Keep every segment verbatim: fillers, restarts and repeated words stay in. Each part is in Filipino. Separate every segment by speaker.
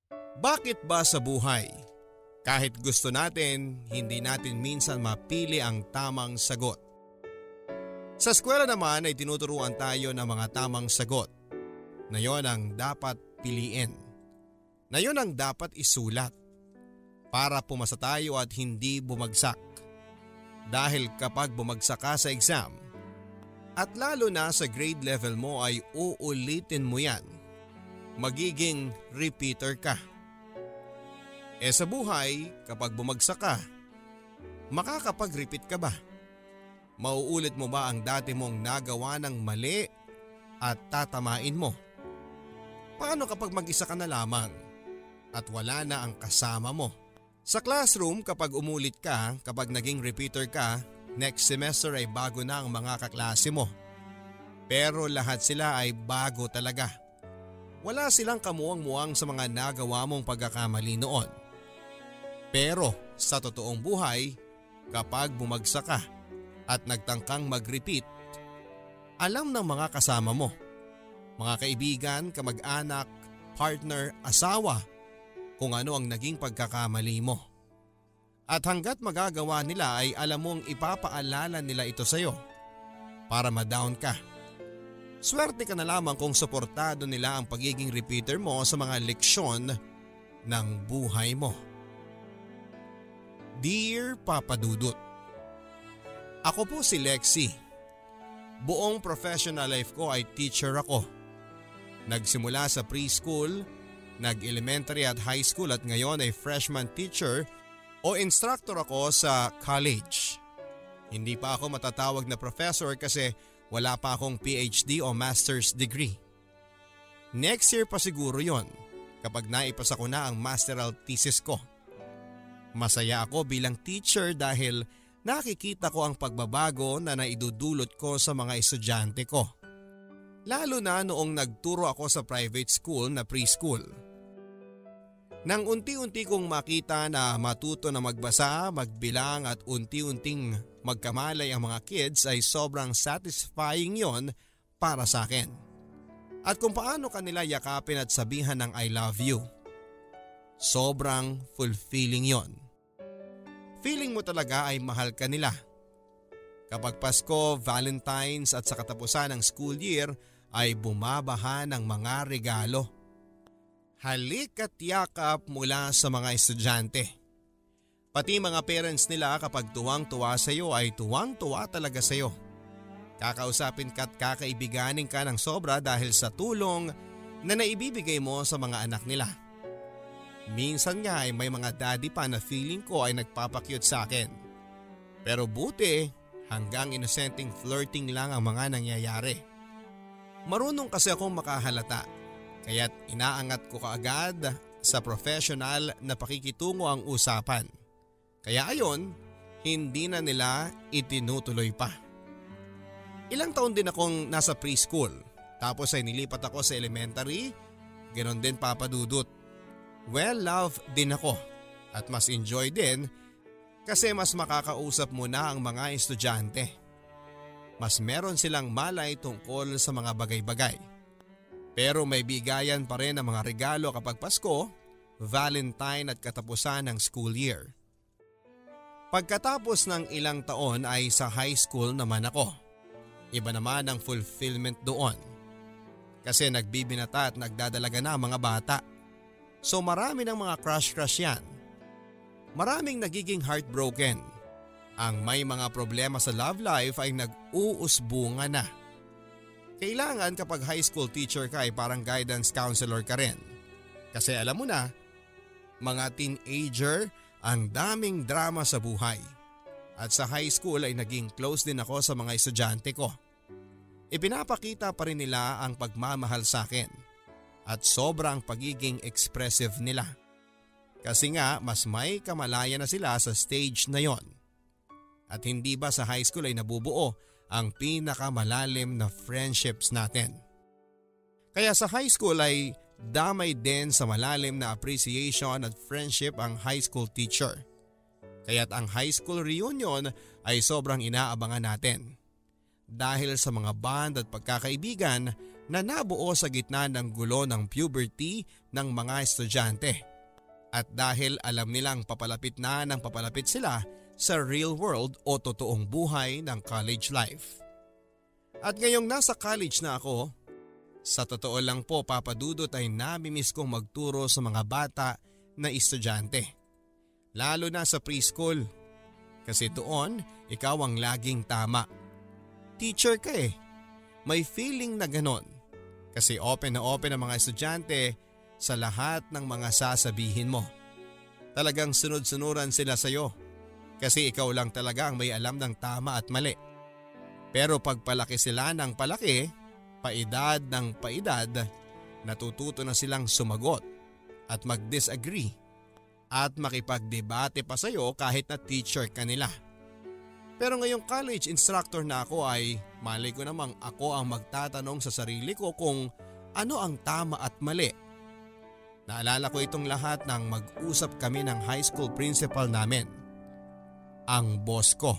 Speaker 1: Bakit ba sa buhay, kahit gusto natin, hindi natin minsan mapili ang tamang sagot? Sa eskwela naman ay tinuturuan tayo ng mga tamang sagot na yon ang dapat piliin, na yon ang dapat isulat para pumasa tayo at hindi bumagsak. Dahil kapag bumagsak ka sa exam at lalo na sa grade level mo ay uulitin mo yan, magiging repeater ka. E sa buhay, kapag bumagsak ka, makakapag-repeat ka ba? Mauulit mo ba ang dati mong nagawa ng mali at tatamain mo? Paano kapag mag-isa ka na lamang at wala na ang kasama mo? Sa classroom, kapag umulit ka, kapag naging repeater ka, next semester ay bago na ang mga kaklase mo. Pero lahat sila ay bago talaga. Wala silang kamuwang-muwang sa mga nagawa mong pagkakamali noon. Pero sa totoong buhay, kapag bumagsak ka at nagtangkang mag-repeat, alam ng mga kasama mo, mga kaibigan, kamag-anak, partner, asawa, kung ano ang naging pagkakamali mo. At hanggat magagawa nila ay alam mong ipapaalala nila ito sa iyo para ma-down ka. Swerte ka na lamang kung suportado nila ang pagiging repeater mo sa mga leksyon ng buhay mo. Dear Papa Dudut, ako po si Lexi. Buong professional life ko ay teacher ako. Nagsimula sa preschool, nag-elementary at high school at ngayon ay freshman teacher o instructor ako sa college. Hindi pa ako matatawag na professor kasi wala pa akong P H D o master's degree. Next year pa siguro yon kapag naipasa ko na ang masteral thesis ko. Masaya ako bilang teacher dahil nakikita ko ang pagbabago na naidudulot ko sa mga estudyante ko. Lalo na noong nagturo ako sa private school na preschool. Nang unti-unti kong makita na matuto na magbasa, magbilang at unti-unting magkamalay ang mga kids ay sobrang satisfying yon para sa akin. At kung paano kanila yakapin at sabihan ng I love you. Sobrang fulfilling yon. Feeling mo talaga ay mahal ka nila. Kapag Pasko, Valentine's at sa katapusan ng school year ay bumabaha ng mga regalo. Halik at yakap mula sa mga estudyante. Pati mga parents nila kapag tuwang-tuwa sa iyo ay tuwang-tuwa talaga sa iyo. Kakausapin ka at kakaibiganin ka ng sobra dahil sa tulong na naibibigay mo sa mga anak nila. Minsan nga ay may mga daddy pa na feeling ko ay nagpapakyut sa akin. Pero buti hanggang inosenteng flirting lang ang mga nangyayari. Marunong kasi akong makahalata kaya't inaangat ko kaagad sa professional na pakikitungo ang usapan. Kaya ayon, hindi na nila itinutuloy pa. Ilang taon din akong nasa preschool tapos ay nilipat ako sa elementary, ganoon din Papa Dudut. Well loved din ako at mas enjoy din kasi mas makakausap mo na ang mga estudyante. Mas meron silang malay tungkol sa mga bagay-bagay. Pero may bigayan pa rin ang mga regalo kapag Pasko, Valentine at katapusan ng school year. Pagkatapos ng ilang taon ay sa high school naman ako. Iba naman ang fulfillment doon. Kasi nagbibinata at nagdadalaga na ang mga bata. So marami ng mga crush-crush yan. Maraming nagiging heartbroken. Ang may mga problema sa love life ay nag-uusbunga na. Kailangan kapag high school teacher ka ay parang guidance counselor ka rin. Kasi alam mo na, mga teenager ang daming drama sa buhay. At sa high school ay naging close din ako sa mga estudyante ko. Ipinapakita pa rin nila ang pagmamahal sa akin. At sobrang pagiging expressive nila. Kasi nga mas may kamalaya na sila sa stage na yon. At hindi ba sa high school ay nabubuo ang pinakamalalim na friendships natin. Kaya sa high school ay damay din sa malalim na appreciation at friendship ang high school teacher. Kaya't ang high school reunion ay sobrang inaabangan natin. Dahil sa mga bond at pagkakaibigan na nabuo sa gitna ng gulo ng puberty ng mga estudyante. At dahil alam nilang papalapit na ng papalapit sila sa real world o totoong buhay ng college life. At ngayong nasa college na ako, sa totoo lang po Papa Dudut ay namimiss kong magturo sa mga bata na estudyante. Lalo na sa preschool. Kasi doon, ikaw ang laging tama. Teacher ka eh. May feeling na ganon. Kasi open na open ang mga estudyante sa lahat ng mga sasabihin mo. Talagang sunod-sunuran sila sa'yo. Kasi ikaw lang talaga ang may alam ng tama at mali. Pero pagpalaki sila ng palaki, paedad ng paedad, natututo na silang sumagot at mag-disagree at makipagdebate pa sa'yo kahit na teacher ka nila. Pero ngayong college instructor na ako ay malay ko namang ako ang magtatanong sa sarili ko kung ano ang tama at mali. Naalala ko itong lahat nang mag-usap kami ng high school principal namin, ang boss ko.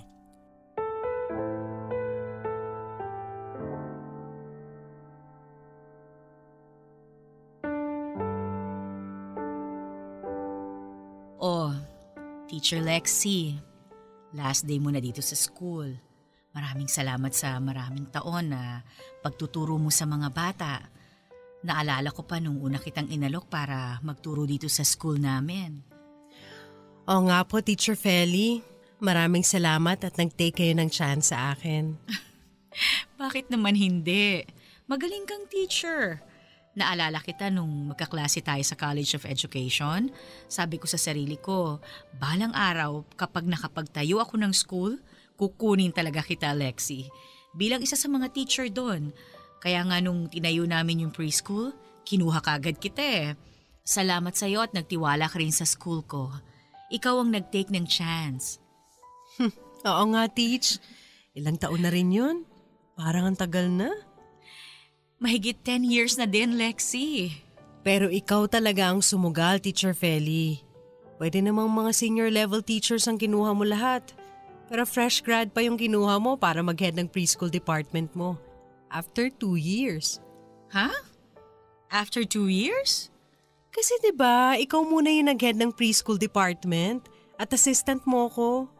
Speaker 2: Oh, Teacher Lexi, last day mo na dito sa school. Maraming salamat sa maraming taon na pagtuturo mo sa mga bata. Naalala ko pa nung una kitang inalok para magturo dito sa school namin.
Speaker 3: Oo nga po, Teacher Feli. Maraming salamat at nag-take kayo ng chance sa akin.
Speaker 2: Bakit naman hindi? Magaling kang teacher. Naalala kita nung magkaklase tayo sa College of Education. Sabi ko sa sarili ko, balang araw kapag nakapagtayo ako ng school, kukunin talaga kita, Lexi. Bilang isa sa mga teacher doon. Kaya nga nung tinayo namin yung preschool, kinuha kagad kita eh. Salamat sa iyo at nagtiwala ka rin sa school ko. Ikaw ang nag-take ng chance.
Speaker 3: Oo nga, Teach. Ilang taon na rin yun? Parang ang tagal na.
Speaker 2: Mahigit ten years na din, Lexi.
Speaker 3: Pero ikaw talaga ang sumugal, Teacher Feli. Pwede namang mga senior level teachers ang kinuha mo lahat. Pero fresh grad pa yung kinuha mo para mag-head ng preschool department mo. After two years.
Speaker 2: Ha? Huh? After two years?
Speaker 3: Kasi 'di ba, ikaw muna yung nag-head ng preschool department at assistant mo ko.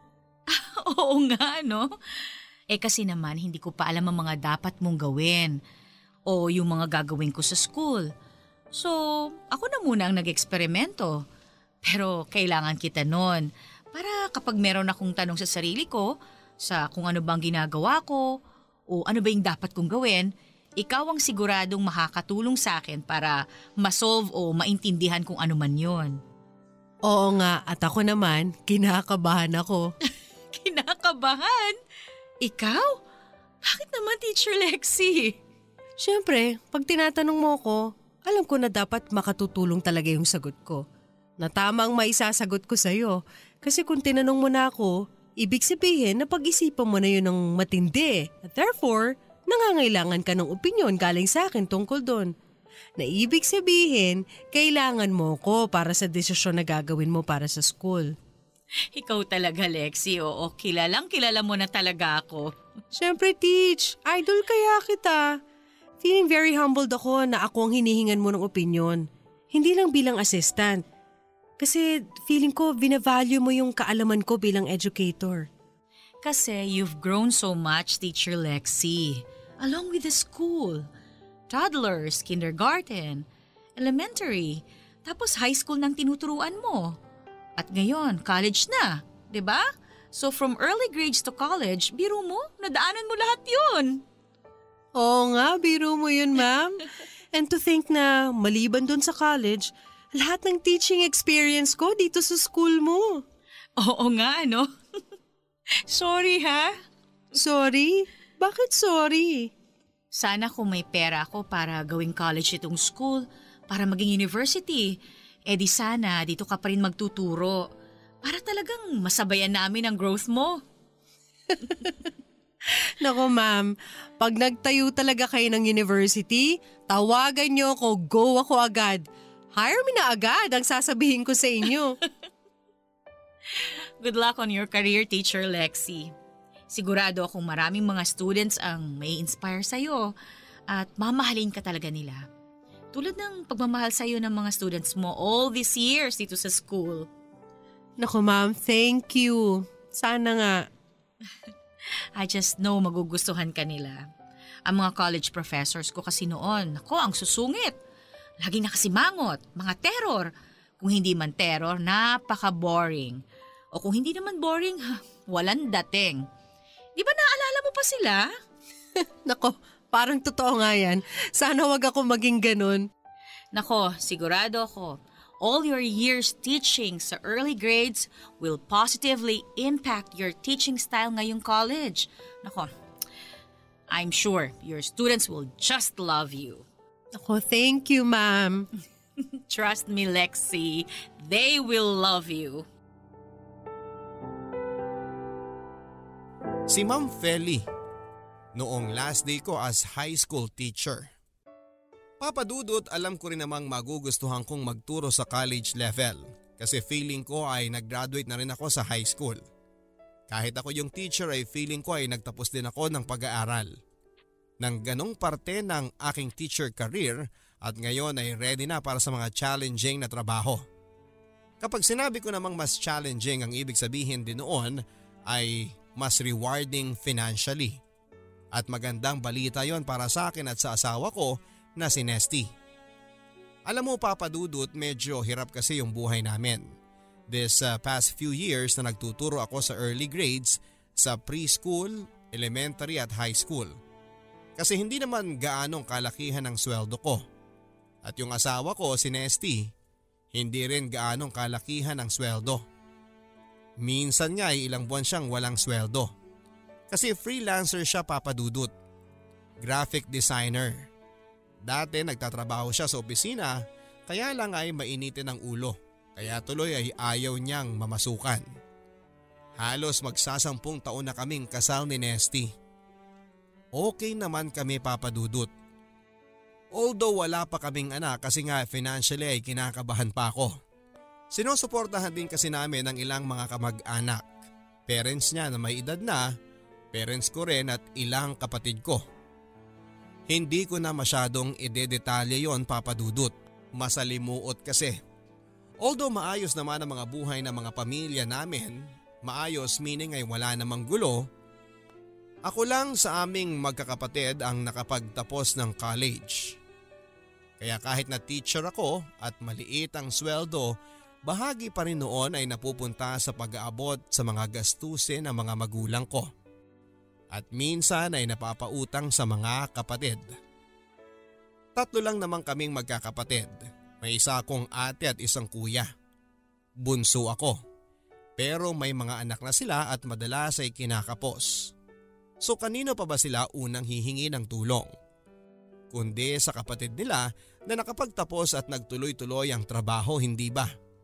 Speaker 2: Oo nga, no? Eh kasi naman hindi ko pa alam ang mga dapat mong gawin. O yung mga gagawin ko sa school. So, ako na muna ang nag-eksperimento. Pero kailangan kita nun para kapag meron akong tanong sa sarili ko, sa kung ano bang ginagawa ko, o ano ba yung dapat kong gawin, ikaw ang siguradong makakatulong sa akin para ma-solve o maintindihan kung ano man yun.
Speaker 3: Oo nga, at ako naman, kinakabahan ako.
Speaker 2: Kinakabahan? Ikaw? Bakit naman, Teacher Lexi?
Speaker 3: Siyempre, pag tinatanong mo ko, alam ko na dapat makatutulong talaga yung sagot ko. Na tamang maisasagot ko sa'yo. Kasi kung tinanong mo na ako, ibig sabihin na pag-isipan mo na yun ng matindi. At therefore, nangangailangan ka ng opinyon galing sa akin tungkol doon. Na ibig sabihin, kailangan mo ko para sa desisyon na gagawin mo para sa school.
Speaker 2: Ikaw talaga, Lexi. Oo, kilalang kilala mo na talaga ako.
Speaker 3: Siyempre, Teach. Idol kaya kita. Feeling very humbled ako na ako ang hinihingan mo ng opinyon. Hindi lang bilang assistant. Kasi feeling ko binavalue mo yung kaalaman ko bilang educator.
Speaker 2: Kasi you've grown so much, Teacher Lexi. Along with the school. Toddlers, kindergarten, elementary, tapos high school nang tinuturuan mo. At ngayon, college na, 'di ba? So from early grades to college, biro mo, nadaanan mo lahat yun.
Speaker 3: Oo nga, biro mo yun, ma'am. And to think na maliban dun sa college, lahat ng teaching experience ko dito sa school mo.
Speaker 2: Oo nga, no? Sorry, ha?
Speaker 3: Sorry? Bakit sorry?
Speaker 2: Sana kung may pera ako para gawing college itong school, para maging university, eh di sana dito ka pa rin magtuturo. Para talagang masabayan namin ang growth mo.
Speaker 3: Nako ma'am, pag nagtayo talaga kayo ng university, tawagan niyo ako, go ako agad. Hire me na agad ang sasabihin ko sa inyo.
Speaker 2: Good luck on your career, Teacher Lexi. Sigurado akong maraming mga students ang may inspire sa'yo at mamahalin ka talaga nila. Tulad ng pagmamahal sa'yo ng mga students mo all these years dito sa school.
Speaker 3: Naku ma'am, thank you. Sana nga.
Speaker 2: I just know magugustuhan ka nila. Ang mga college professors ko kasi noon, ako ang susungit. Laging nakasimangot, mga terror. Kung hindi man terror, napaka-boring. O kung hindi naman boring, walang dating. Di ba naalala mo pa sila?
Speaker 3: Nako, parang totoo nga yan. Sana wag ako maging ganun.
Speaker 2: Nako, sigurado ako. All your years teaching sa early grades will positively impact your teaching style ngayong college. Nako, I'm sure your students will just love you.
Speaker 3: Nako, thank you, ma'am.
Speaker 2: Trust me, Lexi. They will love you.
Speaker 1: Si Ma'am Feli, noong last day ko as high school teacher. Papa Dudut, alam ko rin namang magugustuhan kong magturo sa college level kasi feeling ko ay nag-graduate na rin ako sa high school. Kahit ako yung teacher ay feeling ko ay nagtapos din ako ng pag-aaral. Nang ganong parte ng aking teacher career at ngayon ay ready na para sa mga challenging na trabaho. Kapag sinabi ko namang mas challenging, ang ibig sabihin din noon ay mas rewarding financially. At magandang balita yon para sa akin at sa asawa ko na si Nesty. Alam mo Papa Dudut, medyo hirap kasi yung buhay namin. This uh, past few years na nagtuturo ako sa early grades sa preschool, elementary at high school. Kasi hindi naman gaanong kalakihan ang sweldo ko. At yung asawa ko si Nesty, hindi rin gaanong kalakihan ang sweldo. Minsan nga ay ilang buwan siyang walang sweldo. Kasi freelancer siya Papa Dudut. Graphic designer. Dati nagtatrabaho siya sa opisina kaya lang ay mainitin ang ulo. Kaya tuloy ay ayaw niyang mamasukan. Halos magsasampung taon na kaming kasal ni Nesty. Okay naman kami Papa Dudut. Although wala pa kaming anak kasi nga financially ay kinakabahan pa ako. Sinusuportahan din kasi namin ang ilang mga kamag-anak. Parents niya na may edad na, parents ko rin at ilang kapatid ko. Hindi ko na masyadong idedetalye yon Papa Dudut. Masalimuot kasi. Although maayos naman ang mga buhay ng mga pamilya namin, maayos meaning ay wala namang gulo, ako lang sa aming magkakapatid ang nakapagtapos ng college. Kaya kahit na teacher ako at maliit ang sweldo, bahagi pa rin noon ay napupunta sa pag-aabot sa mga gastusin ng mga magulang ko. At minsan ay napapautang sa mga kapatid. Tatlo lang naman kaming magkakapatid. May isa akong ate at isang kuya. Bunso ako. Pero may mga anak na sila at madalas ay kinakapos. So kanino pa ba sila unang hihingi ng tulong? Kundi sa kapatid nila na nakapagtapos at nagtuloy-tuloy ang trabaho, hindi ba?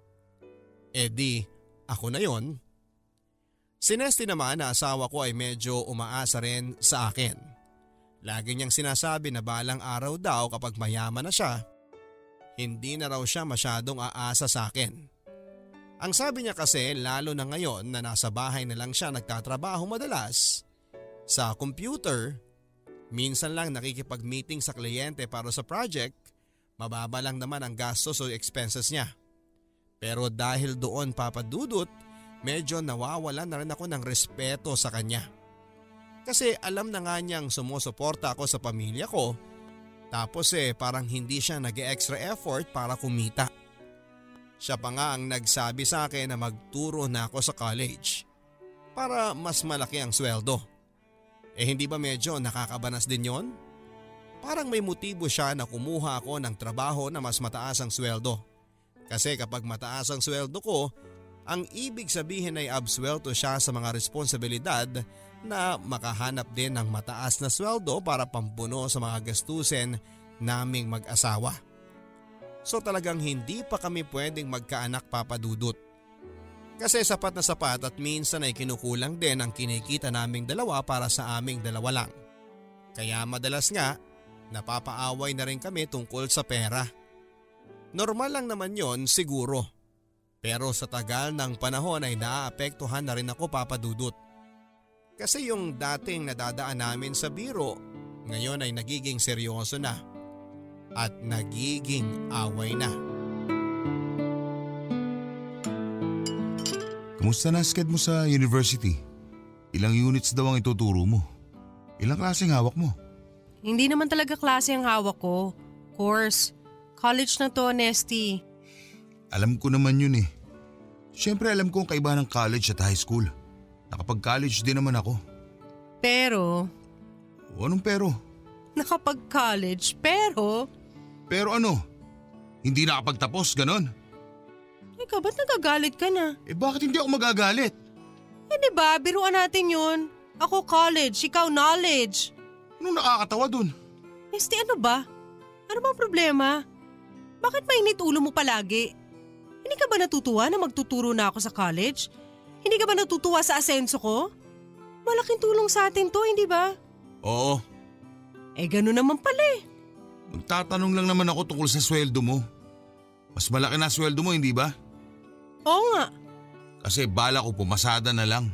Speaker 1: E di, ako na yon. Si Nesty naman na asawa ko ay medyo umaasa rin sa akin. Lagi niyang sinasabi na balang araw daw kapag mayaman na siya, hindi na raw siya masyadong aasa sa akin. Ang sabi niya kasi lalo na ngayon na nasa bahay na lang siya nagtatrabaho madalas, sa computer, minsan lang nakikipag-meeting sa kliyente para sa project, mababa lang naman ang gastos o expenses niya. Pero dahil doon Papa Dudut, medyo nawawalan na rin ako ng respeto sa kanya. Kasi alam na nga niyang sumusuporta ako sa pamilya ko, tapos eh parang hindi siya nag-extra effort para kumita. Siya pa nga ang nagsabi sa akin na magturo na ako sa college para mas malaki ang sweldo. Eh hindi ba medyo nakakabanas din yon? Parang may motibo siya na kumuha ako ng trabaho na mas mataas ang sweldo. Kasi kapag mataas ang sweldo ko, ang ibig sabihin ay absuelto siya sa mga responsibilidad na makahanap din ng mataas na sweldo para pampuno sa mga gastusin naming mag-asawa. So talagang hindi pa kami pwedeng magkaanak Papa Dudut. Kasi sapat na sapat at minsan ay kinukulang din ang kinikita naming dalawa para sa aming dalawa lang. Kaya madalas nga, napapaaway na rin kami tungkol sa pera. Normal lang naman yon siguro. Pero sa tagal ng panahon ay naaapektuhan na rin ako Papa Dudut. Kasi yung dating nadadaan namin sa biro, ngayon ay nagiging seryoso na at nagiging away na.
Speaker 4: Kumusta na sked mo sa university? Ilang units daw ang ituturo mo? Ilang klaseng hawak mo?
Speaker 3: Hindi naman talaga klase ang hawak ko. Course. College na to, Nesty.
Speaker 4: Alam ko naman yun eh. Siyempre alam ko ang kaibahan ng college at high school. Nakapag-college din naman ako.
Speaker 3: Pero…
Speaker 4: O anong pero?
Speaker 3: Nakapag-college, pero…
Speaker 4: Pero ano? Hindi nakapagtapos, ganon?
Speaker 3: Ikaw, ba't nagagalit ka na?
Speaker 4: Eh bakit hindi ako magagalit?
Speaker 3: Eh diba, biruan natin yun. Ako college, ikaw knowledge.
Speaker 4: Anong nakakatawa dun?
Speaker 3: Nesty, ano ba? Ano bang problema? Bakit mainit ulo mo palagi? Hindi ka ba natutuwa na magtuturo na ako sa college? Hindi ka ba natutuwa sa asenso ko? Malaking tulong sa atin to, hindi ba?
Speaker 4: Oo.
Speaker 3: Eh gano'n naman pala eh.
Speaker 4: Magtatanong lang naman ako tungkol sa sweldo mo. Mas malaki na sweldo mo, hindi ba?
Speaker 3: Oo nga.
Speaker 4: Kasi bala ko pumasada na lang.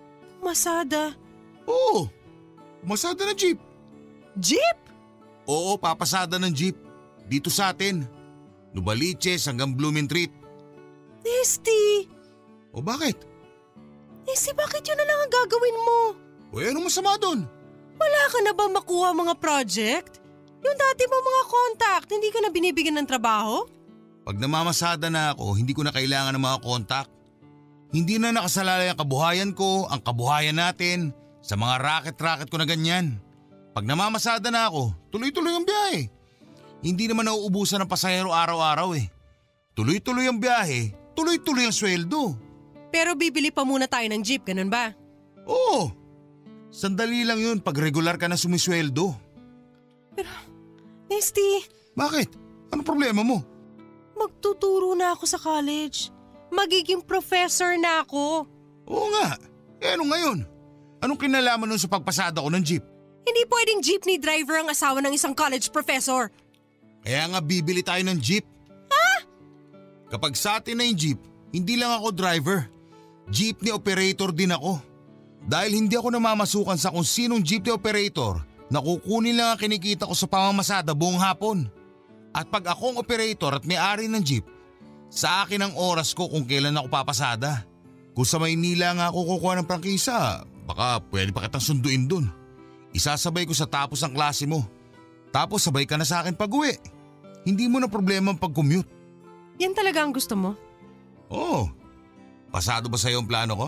Speaker 3: Masada?
Speaker 4: Oo. Pumasada na jeep.
Speaker 3: Jeep?
Speaker 4: Oo, papasada ng jeep. Dito sa atin. Novaliches hanggang Blumentritt.
Speaker 3: Nesty!
Speaker 4: O bakit?
Speaker 3: Nesty, bakit yun na lang ang gagawin mo?
Speaker 4: O eh, anong masama doon?
Speaker 3: Wala ka na ba makuha mga project? Yung dati mo mga contact, hindi ka na binibigyan ng trabaho?
Speaker 4: Pag namamasada na ako, hindi ko na kailangan ng mga contact. Hindi na nakasalalay ang kabuhayan ko, ang kabuhayan natin, sa mga racket-racket ko na ganyan. Pag namamasada na ako, tuloy-tuloy ang biyahe. Hindi naman nauubusan ng pasahero araw-araw eh. Tuloy-tuloy ang biyahe, tuloy-tuloy ang sweldo.
Speaker 3: Pero bibili pa muna tayo ng jeep, ganun ba?
Speaker 4: Oo. Sandali lang yun pag regular ka na sumisweldo.
Speaker 3: Pero, Nesty…
Speaker 4: Bakit? Ano problema mo?
Speaker 3: Magtuturo na ako sa college. Magiging professor na ako.
Speaker 4: Oo nga. Eh ano ngayon? Anong kinalaman nun sa pagpasada ko ng jeep?
Speaker 3: Hindi pwedeng jeepney driver ang asawa ng isang college professor.
Speaker 4: Kaya nga bibili tayo ng jeep.
Speaker 3: Ha?
Speaker 4: Kapag sa atin na yung jeep, hindi lang ako driver. Jeepney operator din ako. Dahil hindi ako namamasukan sa kung sinong jeepney operator, nakukunin lang ang kinikita ko sa pamamasada buong hapon. At pag akong operator at may-ari ng jeep, sa akin ang oras ko kung kailan ako papasada. Kung sa Maynila nga ako kukuha ng prangkisa, baka pwede pa kitang sunduin dun. Isasabay ko sa tapos ang klase mo. Tapos sabay ka na sa akin pag-uwi. Hindi mo na problema ang pag-commute.
Speaker 3: Yan talaga ang gusto mo?
Speaker 4: Oo. Pasado ba sa'yo ang plano ko?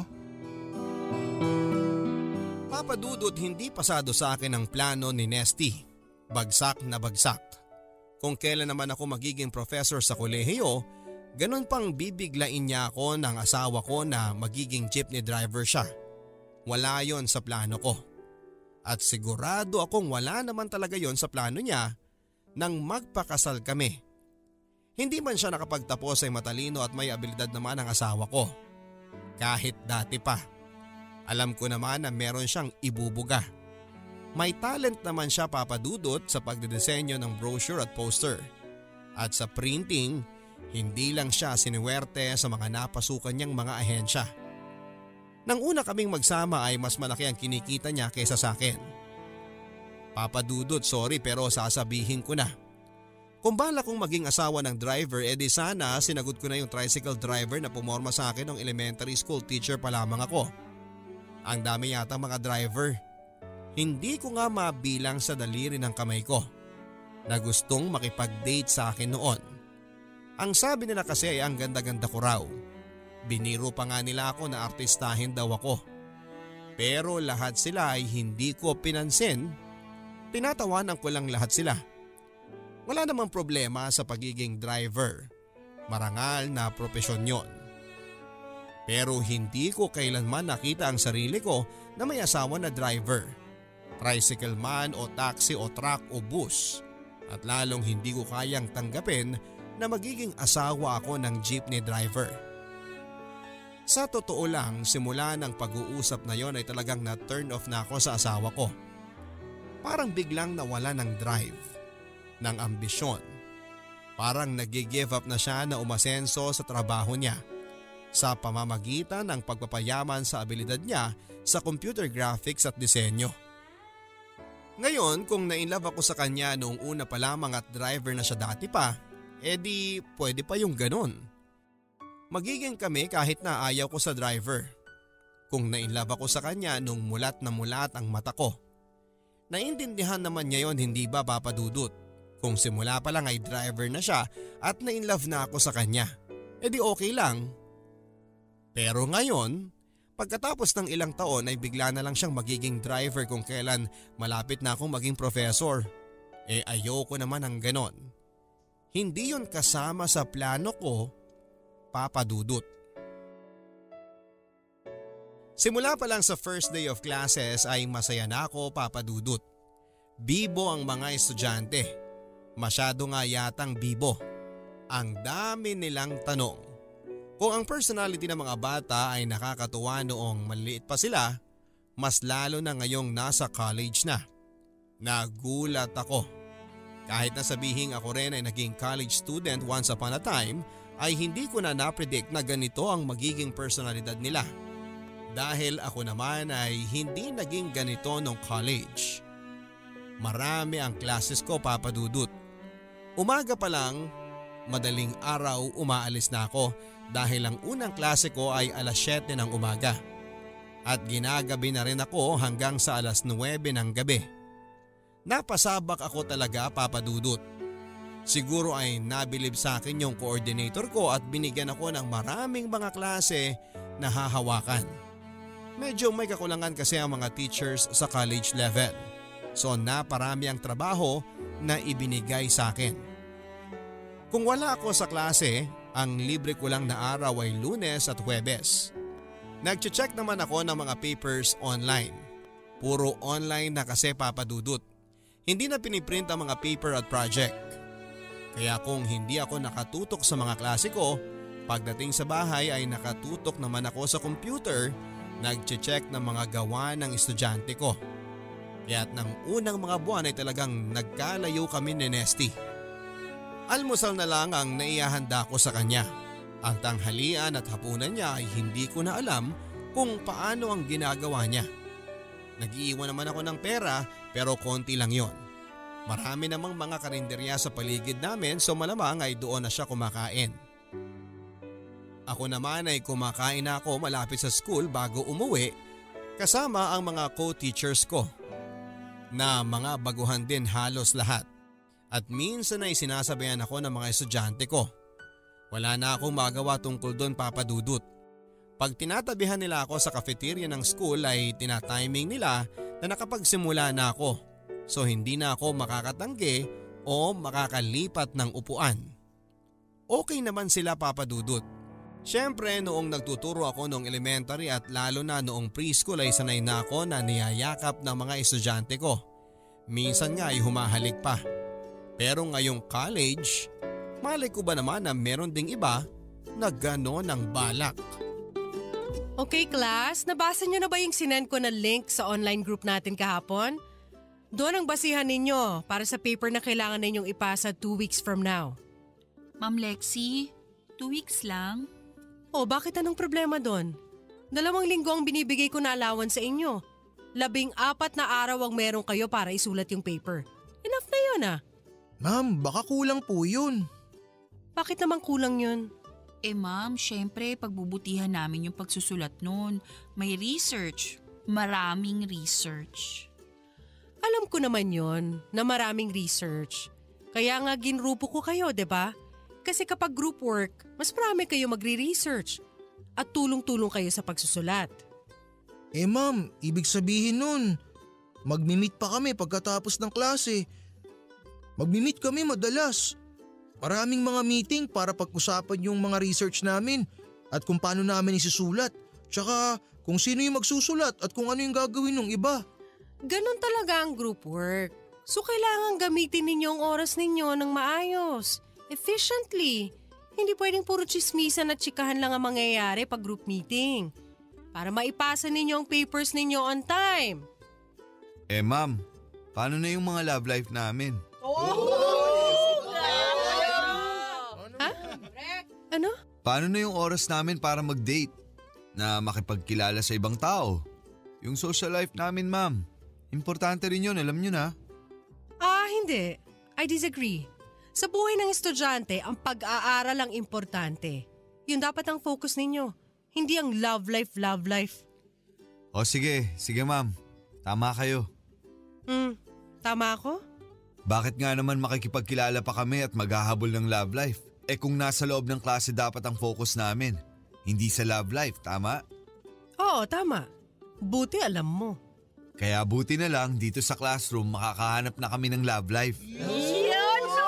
Speaker 1: Papa Dudut, hindi pasado sa akin ang plano ni Nesty. Bagsak na bagsak. Kung kailan naman ako magiging professor sa kolehiyo, ganun pang bibiglain niya ako ng asawa ko na magiging jeepney driver siya. Wala yon sa plano ko. At sigurado akong wala naman talaga yon sa plano niya nang magpakasal kami. Hindi man siya nakapagtapos ay matalino at may abilidad naman ang asawa ko. Kahit dati pa. Alam ko naman na meron siyang ibubuga. May talent naman siya, Papa Dudut, sa pagdidisenyo ng brochure at poster. At sa printing, hindi lang siya siniwerte sa mga napasukan niyang mga ahensya. Nang una kaming magsama ay mas malaki ang kinikita niya kaysa sa akin. Papa Dudut, sorry pero sasabihin ko na. Kung bala kong maging asawa ng driver, edi sana sinagot ko na yung tricycle driver na pumorma sa akin ng elementary school teacher pa lamang ako. Ang dami yata mga driver. Hindi ko nga mabilang sa daliri ng kamay ko na gustong makipag-date sa akin noon. Ang sabi nila kasi ay ang ganda-ganda ko raw. Biniro pa nga nila ako na artistahin daw ako. Pero lahat sila ay hindi ko pinansin. Tinatawanan ko lang lahat sila. Wala namang problema sa pagiging driver. Marangal na propesyon yon. Pero hindi ko kailanman nakita ang sarili ko na may asawa na driver. Tricycle man o taxi o truck o bus. At lalong hindi ko kayang tanggapin na magiging asawa ako ng jeepney driver. Sa totoo lang, simula ng pag-uusap na yon ay talagang na-turn off na ako sa asawa ko. Parang biglang nawala ng drive, ng ambisyon. Parang nag-give up na siya na umasenso sa trabaho niya sa pamamagitan ng pagpapayaman sa abilidad niya sa computer graphics at disenyo. Ngayon kung na-inlove ako sa kanya noong una pa lamang at driver na siya dati pa, edi pwede pa yung ganon. Magiging kami kahit na ayaw ko sa driver. Kung na-inlove ako sa kanya nung mulat na mulat ang mata ko. Naintindihan naman niya yon, hindi ba Papa Dudut? Kung simula pa lang ay driver na siya at na-inlove na ako sa kanya, edi okay lang. Pero ngayon, pagkatapos ng ilang taon ay bigla na lang siyang magiging driver kung kailan malapit na akong maging professor. Eh ayoko naman ng ganon. Hindi yun kasama sa plano ko, Papa Dudut. Simula pa lang sa first day of classes ay masaya na ako, Papa Dudut. Bibo ang mga estudyante. Masyado nga yatang bibo. Ang dami nilang tanong. Kung ang personality ng mga bata ay nakakatuwa noong maliit pa sila, mas lalo na ngayong nasa college na. Nagulat ako. Kahit na sabihin ako rin ay naging college student once upon a time, ay hindi ko na napredict na ganito ang magiging personalidad nila. Dahil ako naman ay hindi naging ganito nung college. Marami ang classes ko, Papa Dudut. Umaga pa lang, madaling araw umaalis na ako dahil ang unang klase ko ay alas siyete ng umaga. At ginagabi na rin ako hanggang sa alas nuwebe ng gabi. Napasabak ako talaga, Papa Dudut. Siguro ay nabilib sa akin yung coordinator ko at binigyan ako ng maraming mga klase na hahawakan. Medyo may kakulangan kasi ang mga teachers sa college level. So naparami ang trabaho na ibinigay sa akin. Kung wala ako sa klase, ang libre ko lang na araw ay Lunes at Huwebes. Nagche-check naman ako ng mga papers online. Puro online na kasi, Papa Dudut. Hindi na piniprint ang mga paper at project. Kaya kung hindi ako nakatutok sa mga klase ko, pagdating sa bahay ay nakatutok naman ako sa computer, nagche-check ng mga gawa ng estudyante ko. Kaya't ng unang mga buwan ay talagang nagkalayo kami ni Nesty. Almusal na lang ang naihahanda ko sa kanya. Ang tanghalian at hapunan niya ay hindi ko na alam kung paano ang ginagawa niya. Nag-iiwan naman ako ng pera pero konti lang yon. Marami namang mga karinderya sa paligid namin so malamang ay doon na siya kumakain. Ako naman ay kumakain na ako malapit sa school bago umuwi kasama ang mga co-teachers ko na mga baguhan din halos lahat. At minsan ay sinasabayan ako ng mga estudyante ko. Wala na akong magawa tungkol doon, Papa Dudut. Pag tinatabihan nila ako sa cafeteria ng school ay tinatiming nila na nakapagsimula na ako. So hindi na ako makakatanggi o makakalipat ng upuan. Okay naman sila, Papa Dudut. Siyempre noong nagtuturo ako noong elementary at lalo na noong preschool ay sanay na ako na niyayakap ng mga estudyante ko. Minsan nga ay humahalik pa. Pero ngayong college, malay ko ba naman na meron ding iba na gano'n ang balak.
Speaker 3: Okay class, nabasa niyo na ba yung sinend ko na link sa online group natin kahapon? Doon ang basihan ninyo para sa paper na kailangan ninyong ipasa two weeks from now.
Speaker 2: Ma'am Lexi, two weeks lang?
Speaker 3: O bakit anong problema doon? Dalawang linggo ang binibigay ko na allowance sa inyo. Labing apat na araw ang meron kayo para isulat yung paper. Enough na yun ah.
Speaker 5: Ma'am, baka kulang po yun.
Speaker 3: Bakit naman kulang yun?
Speaker 2: Eh ma'am, syempre pagbubutihan namin yung pagsusulat nun. May research. Maraming research.
Speaker 3: Alam ko naman yon na maraming research. Kaya nga ginrupo ko kayo, 'di ba? Kasi kapag group work, mas marami kayo magre-research at tulong-tulong kayo sa pagsusulat.
Speaker 5: Eh ma'am, ibig sabihin nun, magmi-meet pa kami pagkatapos ng klase. Magmi-meet kami madalas. Maraming mga meeting para pag-usapan yung mga research namin at kung paano namin isusulat. Tsaka kung sino yung magsusulat at kung ano yung gagawin ng iba.
Speaker 3: Ganon talaga ang group work. So kailangan gamitin ninyo ang oras ninyo ng maayos, efficiently. Hindi pwedeng puro chismisan at chikahan lang ang mangyayari pag group meeting. Para maipasa ninyo ang papers ninyo on time.
Speaker 4: Eh ma'am, paano na yung mga love life namin?
Speaker 3: Ha? Ano?
Speaker 4: Paano na yung oras namin para mag-date? Na makipagkilala sa ibang tao? Yung social life namin, ma'am.
Speaker 6: Importante rin yun, alam nyo na.
Speaker 3: Ah, hindi. I disagree. Sa buhay ng estudyante, ang pag-aaral ang importante. Yun dapat ang focus ninyo. Hindi ang love life, love life.
Speaker 6: O sige, sige ma'am. Tama kayo.
Speaker 3: Hmm, tama ako?
Speaker 6: Bakit nga naman makikipagkilala pa kami at maghahabol ng love life? Eh kung nasa loob ng klase dapat ang focus namin. Hindi sa love life, tama?
Speaker 3: Oo, tama. Buti alam mo.
Speaker 6: Kaya buti na lang dito sa classroom makakahanap na kami ng love life.
Speaker 2: Yan, so!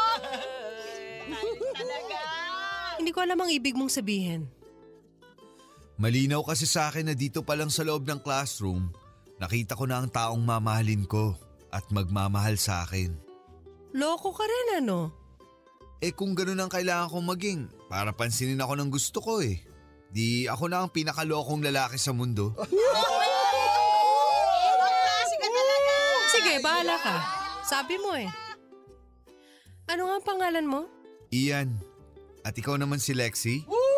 Speaker 3: Hindi ko alam ang ibig mong sabihin.
Speaker 6: Malinaw kasi sa akin na dito pa lang sa loob ng classroom, nakita ko na ang taong mamahalin ko at magmamahal sa akin.
Speaker 3: Loko ka rin ano?
Speaker 6: Eh kung ganun ang kailangan kong maging, para pansinin ako ng gusto ko eh. Di ako na ang pinakalokong lalaki sa mundo.
Speaker 3: Sige, bahala ka. Sabi mo eh. Ano nga ang pangalan mo?
Speaker 6: Ian. At ikaw naman si Lexi?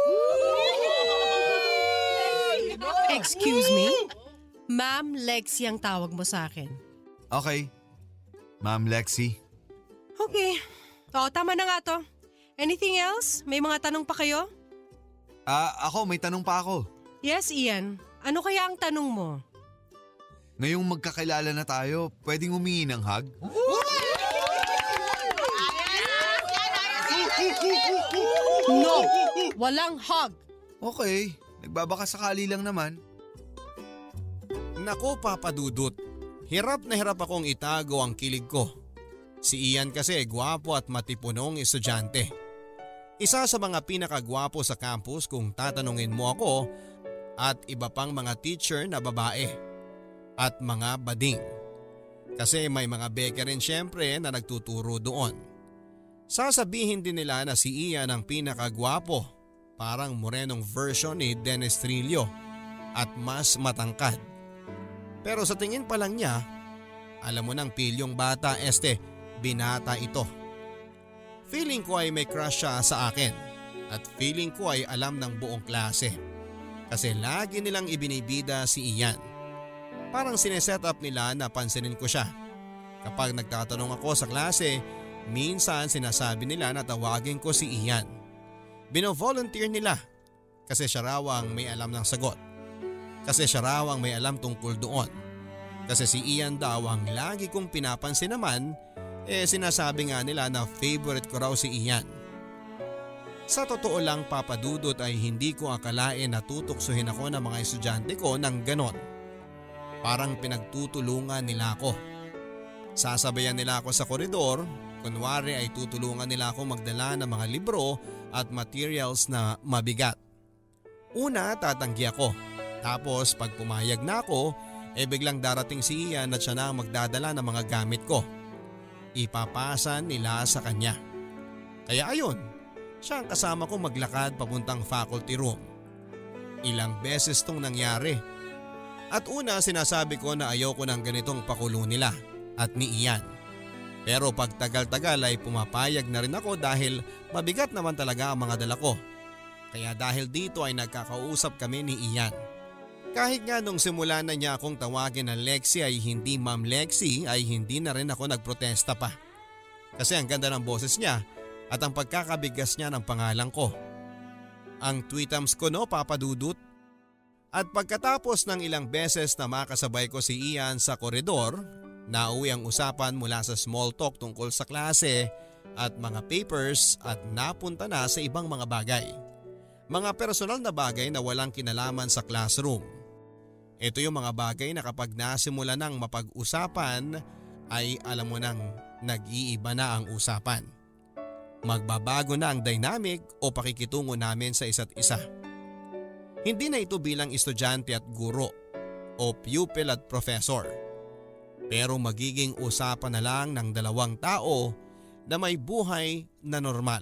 Speaker 3: Excuse me? Ma'am Lexi ang tawag mo sa akin.
Speaker 6: Okay. Ma'am Lexi.
Speaker 3: Okay. O, tama na nga to. Anything else? May mga tanong pa kayo?
Speaker 6: Ah, ako may tanong pa ako.
Speaker 3: Yes, Ian. Ano kaya ang tanong mo?
Speaker 6: Ngayong magkakilala na tayo, pwedeng humingi ng hug?
Speaker 3: No! Walang hug!
Speaker 6: Okay, nagbabaka sakali lang naman.
Speaker 1: Naku Papa Dudut, hirap na hirap akong itago ang kilig ko. Si Ian kasi gwapo at matipunong estudyante. Isa sa mga pinakagwapo sa campus kung tatanungin mo ako at iba pang mga teacher na babae at mga bading. Kasi may mga beke rin syempre na nagtuturo doon. Sasabihin din nila na si Ian ang pinakagwapo, parang morenong version ni Dennis Trillo at mas matangkad. Pero sa tingin pa lang niya, alam mo nang pilyong bata este, binata ito. Feeling ko ay may crush siya sa akin at feeling ko ay alam ng buong klase. Kasi lagi nilang ibinibida si Ian. Parang sineset up nila na pansinin ko siya. Kapag nagtatanong ako sa klase, minsan sinasabi nila na tawagin ko si Ian. Bino-volunteer nila kasi siya raw ang may alam ng sagot. Kasi siya raw ang may alam tungkol doon. Kasi si Ian daw ang lagi kong pinapansin naman, eh sinasabi nga nila na favorite ko raw si Ian. Sa totoo lang Papa Dudut ay hindi ko akalain na tutuksuhin ako ng mga estudyante ko ng ganon. Parang pinagtutulungan nila ako. Sasabayan nila ako sa koridor, kunwari ay tutulungan nila ako magdala ng mga libro at materials na mabigat. Una tatanggi ako, tapos pag pumayag na ako, eh biglang darating si Ian at siya na ang magdadala ng mga gamit ko. Ipapasan nila sa kanya. Kaya ayun, siya ang kasama ko maglakad papuntang faculty room. Ilang beses tong nangyari. At una sinasabi ko na ayoko ng ganitong pakulo nila at ni Ian. Pero pag tagal-tagal ay pumapayag na rin ako dahil mabigat naman talaga ang mga dala ko. Kaya dahil dito ay nagkakausap kami ni Ian. Kahit nga nung simula na niya akong tawagin na Lexi ay hindi Ma'am Lexi ay hindi na rin ako nagprotesta pa. Kasi ang ganda ng boses niya at ang pagkakabigas niya ng pangalan ko. Ang tweetams ko no Papa Dudut. At pagkatapos ng ilang beses na makasabay ko si Ian sa koridor, nauwi ang usapan mula sa small talk tungkol sa klase at mga papers at napunta na sa ibang mga bagay. Mga personal na bagay na walang kinalaman sa classroom. Ito yung mga bagay na kapag nasimula nang mapag-usapan ay alam mo nang nag-iiba na ang usapan. Magbabago na ang dynamic o pakikitungo namin sa isa't isa. Hindi na ito bilang estudyante at guro o pupil at professor. Pero magiging usapan na lang ng dalawang tao na may buhay na normal.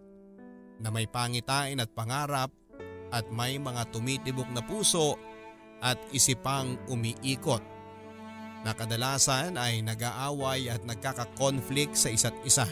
Speaker 1: Na may pangitain at pangarap at may mga tumitibok na puso at isipang umiikot. Na kadalasan ay nag-aaway at nagkaka-conflict sa isa't isa.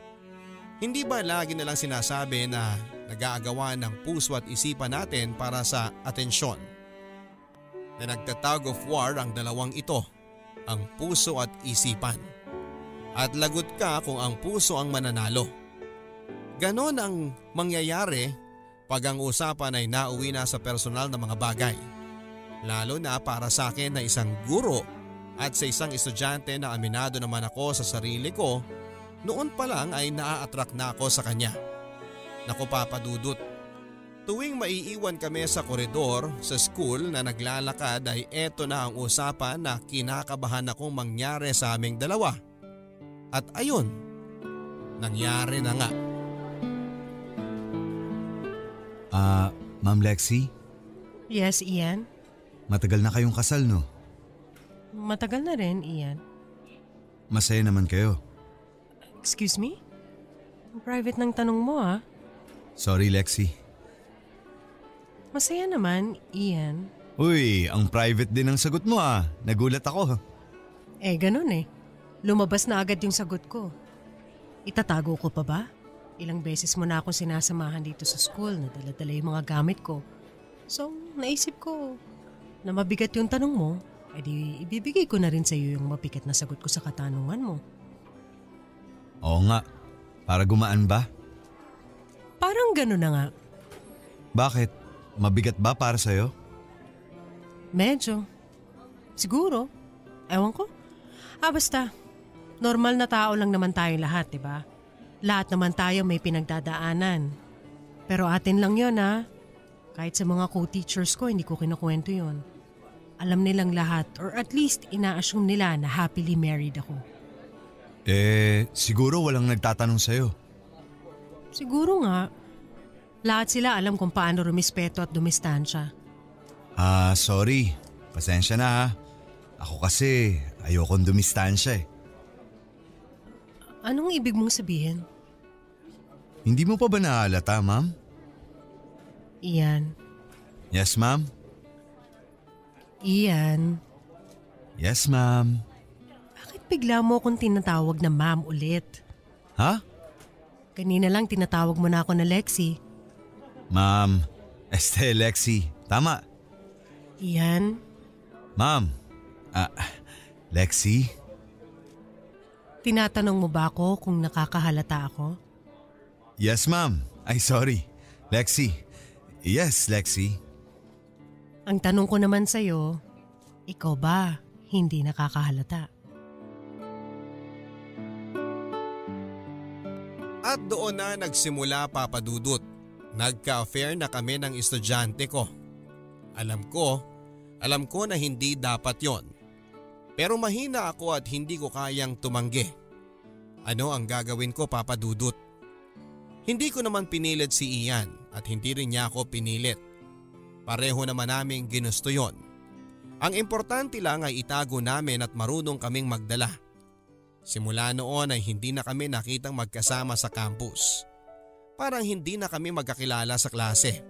Speaker 1: Hindi ba lagi nalang sinasabi na nag-aagawan ng puso at isipan natin para sa atensyon? Na nagtatug of war ang dalawang ito, ang puso at isipan. At lagot ka kung ang puso ang mananalo. Ganon ang mangyayari pag ang usapan ay nauwi na sa personal na mga bagay. Lalo na para sa akin na isang guro at sa isang estudyante na aminado naman ako sa sarili ko, noon pa lang ay naa-attract na ako sa kanya. Naku Papa Dudut, tuwing maiiwan kami sa koridor sa school na naglalakad ay eto na ang usapan na kinakabahan akong mangyari sa aming dalawa. At ayun, nangyari na nga.
Speaker 6: Ah, uh, Ma'am Lexi?
Speaker 3: Yes, Ian?
Speaker 6: Matagal na kayong kasal, no?
Speaker 3: Matagal na rin, Ian.
Speaker 6: Masaya naman kayo.
Speaker 3: Excuse me? Private ng tanong mo ah.
Speaker 6: Sorry, Lexi.
Speaker 3: Masaya naman, Ian.
Speaker 6: Uy, ang private din ang sagot mo ah. Nagulat ako.
Speaker 3: Eh, ganun eh. Lumabas na agad yung sagot ko. Itatago ko pa ba? Ilang beses mo na akong sinasamahan dito sa school na dala-dala yung mga gamit ko. So, naisip ko na mabigat yung tanong mo, edi ibibigay ko na rin sa iyo yung mabigat na sagot ko sa katanungan mo.
Speaker 6: Oo nga. Para gumaan ba?
Speaker 3: Parang gano'n na nga.
Speaker 6: Bakit? Mabigat ba para sa'yo?
Speaker 3: Medyo. Siguro. Ewan ko. Ah basta, normal na tao lang naman tayo lahat, diba? Lahat naman tayo may pinagdadaanan. Pero atin lang yon ha. Kahit sa mga co-teachers ko, hindi ko kinukwento yon. Alam nilang lahat or at least ina-assume nila na happily married ako.
Speaker 6: Eh, siguro walang nagtatanong sa'yo.
Speaker 3: Siguro nga. Lahat sila alam kung paano rumispeto at dumistansya.
Speaker 6: Ah, sorry. Pasensya na ha. Ako kasi ayokong dumistansya eh.
Speaker 3: Anong ibig mong sabihin?
Speaker 6: Hindi mo pa ba nahalata, ma'am?
Speaker 3: Ian.
Speaker 6: Yes, ma'am?
Speaker 3: Ian.
Speaker 6: Yes, ma'am.
Speaker 3: Bakit bigla mo akong tinatawag na ma'am ulit?
Speaker 6: Ha?
Speaker 3: Kanina lang tinatawag mo na ako na Lexi.
Speaker 6: Ma'am, este Lexi, tama.
Speaker 3: Ian?
Speaker 6: Ma'am, ah, Lexi?
Speaker 3: Tinatanong mo ba ako kung nakakahalata ako?
Speaker 6: Yes, ma'am. Ay, sorry. Lexi. Yes, Lexi.
Speaker 3: Ang tanong ko naman sa'yo, ikaw ba hindi nakakahalata?
Speaker 1: At doon na nagsimula Papa Dudut. Nagka-affair na kami ng estudyante ko. Alam ko, alam ko na hindi dapat yon. Pero mahina ako at hindi ko kayang tumanggi. Ano ang gagawin ko Papa Dudut? Hindi ko naman pinilit si Ian at hindi rin niya ako pinilit. Pareho naman naming ginusto yon. Ang importante lang ay itago namin at marunong kaming magdala. Simula noon ay hindi na kami nakitang magkasama sa campus. Parang hindi na kami magkakilala sa klase.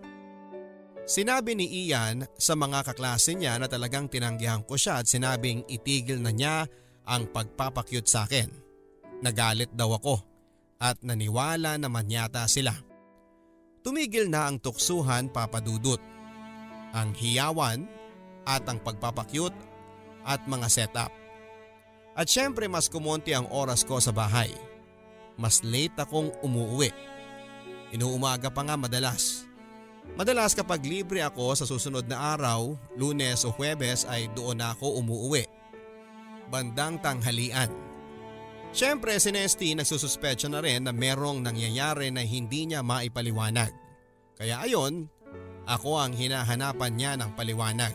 Speaker 1: Sinabi ni Ian sa mga kaklase niya na talagang tinanggihan ko siya at sinabing itigil na niya ang pagpapakyut sa akin. Nagalit daw ako at naniwala naman yata sila. Tumigil na ang tuksuhan Papa Dudut, ang hiyawan at ang pagpapakyut at mga setup. At syempre mas kumonti ang oras ko sa bahay. Mas late akong umuwi. Inuumaga pa nga madalas. Madalas kapag libre ako sa susunod na araw, Lunes o Huwebes ay doon na ako umuwi. Bandang tanghalian. Siyempre si Nesty nagsususpetsya na rin na merong nangyayari na hindi niya maipaliwanag. Kaya ayon, ako ang hinahanapan niya ng paliwanag.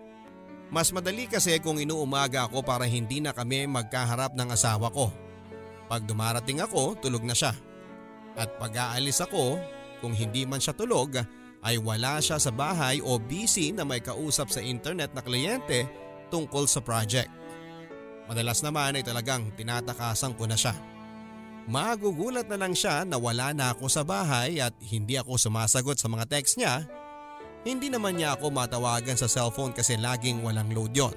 Speaker 1: Mas madali kasi kung inuumaga ako para hindi na kami magkaharap ng asawa ko. Pag dumarating ako, tulog na siya. At pag aalis ako, kung hindi man siya tulog, ay wala siya sa bahay o busy na may kausap sa internet na kliyente tungkol sa project. Madalas naman ay talagang tinatakasan ko na siya. Magugulat na lang siya na wala na ako sa bahay at hindi ako sumasagot sa mga text niya. Hindi naman niya ako matawagan sa cellphone kasi laging walang load yon.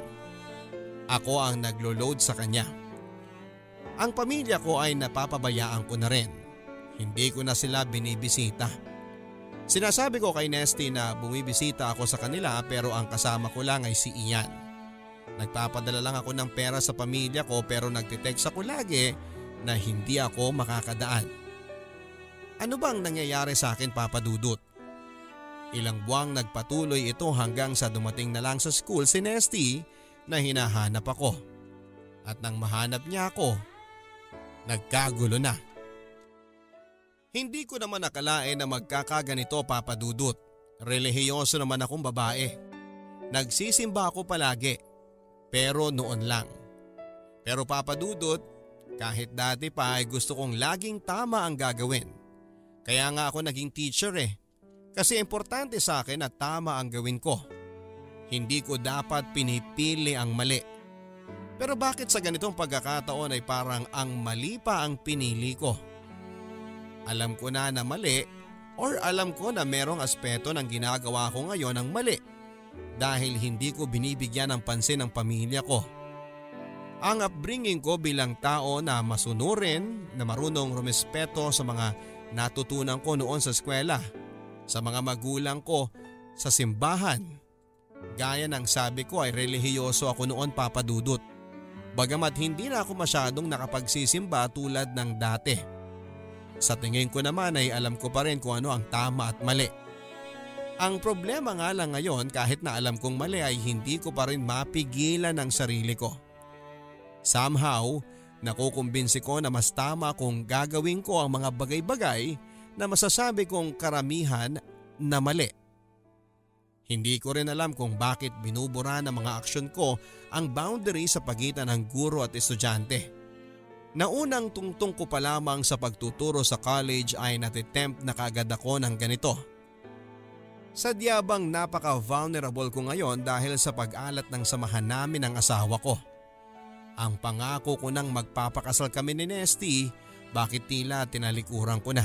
Speaker 1: Ako ang naglo-load sa kanya. Ang pamilya ko ay napapabayaan ko na rin. Hindi ko na sila binibisita. Sinasabi ko kay Nesty na bumibisita ako sa kanila pero ang kasama ko lang ay si Ian. Nagpapadala lang ako ng pera sa pamilya ko pero nagtitext ako lagi na hindi ako makakadaan. Ano bang nangyayari sa akin, Papa Dudut? Ilang buwang nagpatuloy ito hanggang sa dumating na lang sa school si Nesty na hinahanap ako. At nang mahanap niya ako, nagkagulo na. Hindi ko naman nakalain na magkakaganito, Papa Dudut. Relihiyoso naman akong babae. Nagsisimba ako palagi, pero noon lang. Pero Papa Dudut, kahit dati pa ay gusto kong laging tama ang gagawin. Kaya nga ako naging teacher eh. Kasi importante sa akin na tama ang gawin ko. Hindi ko dapat pinipili ang mali. Pero bakit sa ganitong pagkakataon ay parang ang mali pa ang pinili ko? Alam ko na na mali. Or alam ko na merong aspeto ng ginagawa ko ngayon ang mali dahil hindi ko binibigyan ng pansin ang pamilya ko. Ang upbringing ko bilang tao na masunurin, na marunong rumespeto sa mga natutunan ko noon sa eskwela, sa mga magulang ko, sa simbahan. Gaya ng sabi ko ay relihiyoso ako noon, Papa Dudut. Bagamat hindi na ako masyadong nakapagsisimba tulad ng dati. Sa tingin ko naman ay alam ko pa rin kung ano ang tama at mali. Ang problema nga lang ngayon kahit na alam kong mali ay hindi ko pa rin mapigilan ang sarili ko. Somehow, nakukumbinsi ko na mas tama kung gagawin ko ang mga bagay-bagay na masasabi kong karamihan na mali. Hindi ko rin alam kung bakit binubura ng mga aksyon ko ang boundary sa pagitan ng guro at estudyante. Naunang tungtong ko pa lamang sa pagtuturo sa college ay natitempt na kaagad ako ng ganito. Sadya bang napaka-vulnerable ko ngayon dahil sa pag-alat ng samahan namin ng asawa ko. Ang pangako ko nang magpapakasal kami ni Nesty, bakit tila tinalikuran ko na?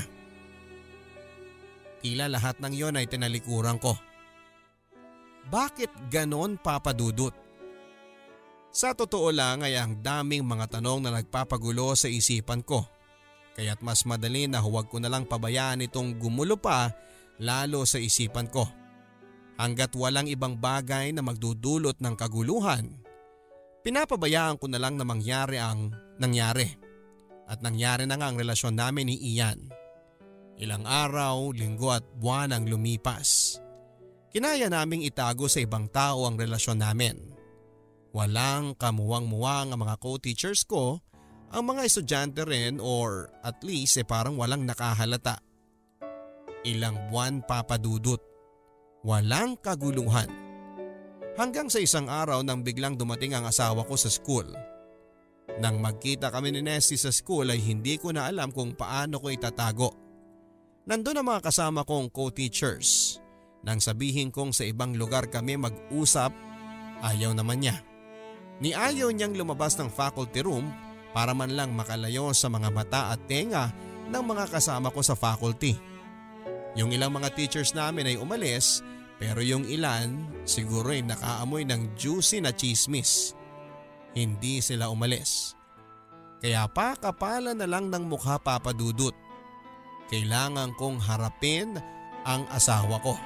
Speaker 1: Tila lahat ng yon ay tinalikuran ko. Bakit ganon, Papa Dudut? Sa totoo lang ay ang daming mga tanong na nagpapagulo sa isipan ko. Kaya't mas madali na huwag ko na lang pabayaan itong gumulo pa lalo sa isipan ko. Hanggat walang ibang bagay na magdudulot ng kaguluhan, pinapabayaan ko na lang na mangyari ang nangyari. At nangyari na nga ang relasyon namin ni Ian. Ilang araw, linggo at buwan ang lumipas. Kinaya naming itago sa ibang tao ang relasyon namin. Walang kamuwang-muwang ang mga co-teachers ko, ang mga estudyante rin or at least eh parang walang nakahalata. Ilang buwan, Papa Dudut. Walang kaguluhan. Hanggang sa isang araw nang biglang dumating ang asawa ko sa school. Nang magkita kami ni Nesty sa school ay hindi ko na alam kung paano ko itatago. Nandun ang mga kasama kong co-teachers. Nang sabihin kong sa ibang lugar kami mag-usap, ayaw naman niya. Ni ayaw niyang lumabas ng faculty room para man lang makalayo sa mga mata at tenga ng mga kasama ko sa faculty. Yung ilang mga teachers namin ay umalis pero yung ilan siguro ay nakaamoy ng juicy na chismis. Hindi sila umalis. Kaya pakapalan na lang ng mukha, Papa Dudut. Kailangan kong harapin ang asawa ko.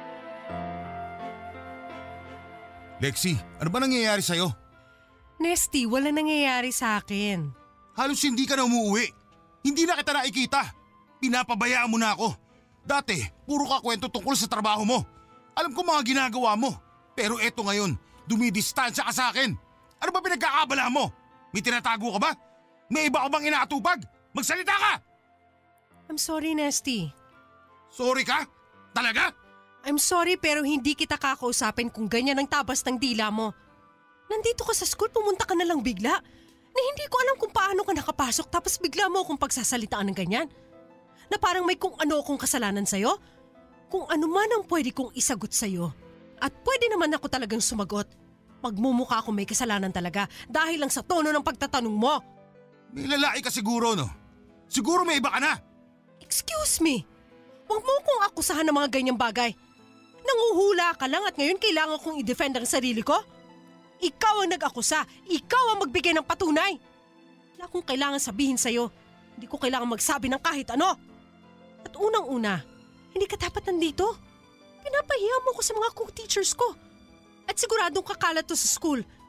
Speaker 4: Lexi, ano ba nangyayari sa'yo?
Speaker 3: Nesty, wala nangyayari sa akin.
Speaker 4: Halos hindi ka na umuwi. Hindi na kita nakikita. Pinapabayaan mo na ako. Dati, puro ka kwento tungkol sa trabaho mo. Alam ko mga ginagawa mo. Pero eto ngayon, dumidistansya ka sa akin. Ano ba pinagkakabala mo? May tinatago ka ba? May iba ka bang inaatupag? Magsalita ka!
Speaker 3: I'm sorry, Nesty.
Speaker 4: Sorry ka? Talaga?
Speaker 3: I'm sorry pero hindi kita kakausapin kung ganyan ang tabas ng dila mo. Nandito ka sa school, pumunta ka na lang bigla. Na hindi ko alam kung paano ka nakapasok tapos bigla mo akong pagsasalitaan ng ganyan. Na parang may kung ano akong kasalanan sa'yo. Kung ano man ang pwede kong isagot sa'yo. At pwede naman ako talagang sumagot. Magmumukha akong may kasalanan talaga dahil lang sa tono ng pagtatanong mo.
Speaker 4: May lalaki ka siguro, no? Siguro may iba ka na.
Speaker 3: Excuse me. Huwag mo akong akusahan ng mga ganyang bagay. Nanguhula ka lang at ngayon kailangan kong i-defend ang sarili ko? Ikaw ang nag-akusa. Ikaw ang magbigay ng patunay. Wala akong kailangan sabihin sa'yo. Hindi ko kailangan magsabi ng kahit ano. At unang-una, hindi ka dapat nandito. Pinapahiya mo ko sa mga co-teachers ko. At siguradong kakalat to sa school.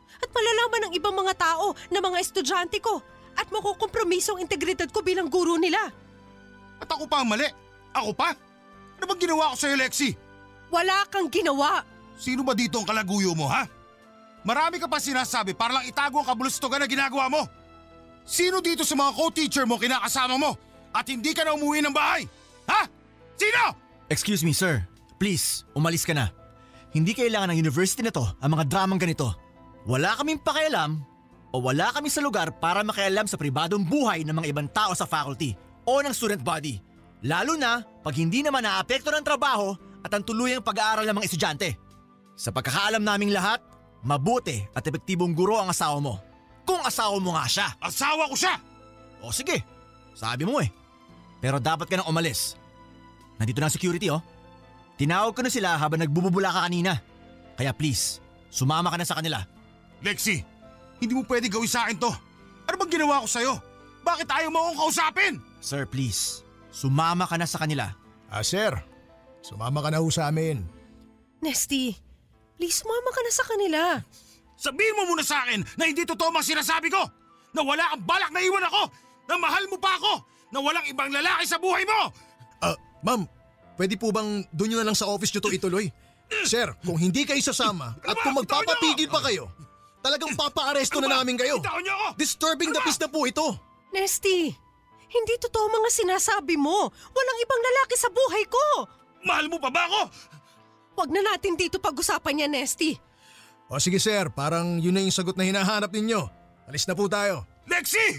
Speaker 3: At malalaman ng ibang mga tao na mga estudyante ko at makukompromiso ang integridad ko bilang guro nila.
Speaker 4: At ako pa ang mali? Ako pa? Ano bang ginawa ko sa'yo, Lexi?
Speaker 3: Wala kang ginawa.
Speaker 4: Sino ba dito ang kalaguyo mo, ha? Marami ka pa sinasabi para lang itago ang kabulustugan na ginagawa mo. Sino dito sa mga co-teacher mo kinakasama mo at hindi ka na umuwi ng bahay? Ha? Sino?
Speaker 7: Excuse me, sir. Please, umalis ka na. Hindi kailangan ng university na to ang mga dramang ganito. Wala kaming pakialam o wala kami sa lugar para makialam sa pribadong buhay ng mga ibang tao sa faculty o ng student body. Lalo na pag hindi naman naapekto ng trabaho at ang tuluyang pag-aaral ng mga estudyante. Sa pagkakaalam naming lahat, mabuti at epektibong guro ang asawa mo. Kung asawa mo nga siya.
Speaker 4: Asawa ko siya!
Speaker 7: O sige, sabi mo eh. Pero dapat ka nang umalis. Nandito na ang security oh. Tinawag ko na sila habang nagbububula ka kanina. Kaya please, sumama ka na sa kanila.
Speaker 4: Lexi, hindi mo pwede gawin sa akin to. Ano bang ginawa ko sa'yo? Bakit ayaw mo akong kausapin?
Speaker 7: Sir, please, sumama ka na sa kanila.
Speaker 8: Ah, sir, sumama ka na ho sa amin.
Speaker 3: Nesty, please sumama ka na sa kanila.
Speaker 4: Sabihin mo muna sa akin na hindi totoo ang sinasabi ko. Na wala kang balak na iwan ako. Na mahal mo pa ako. Na walang ibang lalaki sa buhay mo.
Speaker 8: Ah, ma'am, pwede po bang doon nyo na lang sa office nyo to ituloy? Sir, kung hindi kayo sasama at kung magpapapigil pa kayo, talagang papa-aresto na namin kayo. Disturbing the peace na po ito.
Speaker 3: Nesty, hindi totoo mga sinasabi mo. Walang ibang lalaki sa buhay ko.
Speaker 4: Mahal mo pa ba ako?
Speaker 3: Huwag na natin dito pag-usapan yan, Nesty.
Speaker 8: O sige sir, parang yun na yung sagot na hinahanap ninyo. Alis na po tayo.
Speaker 4: Lexi!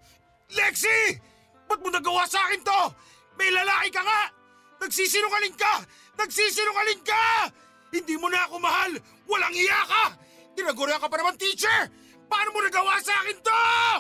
Speaker 4: Lexi! Ba't mo nagawa sa akin to? May lalaki ka nga! Nagsisinungaling ka! Nagsisinungaling ka! Hindi mo na ako mahal! Walang iya ka! Tinagura ka pa naman, teacher! Paano mo nagawa sa akin to?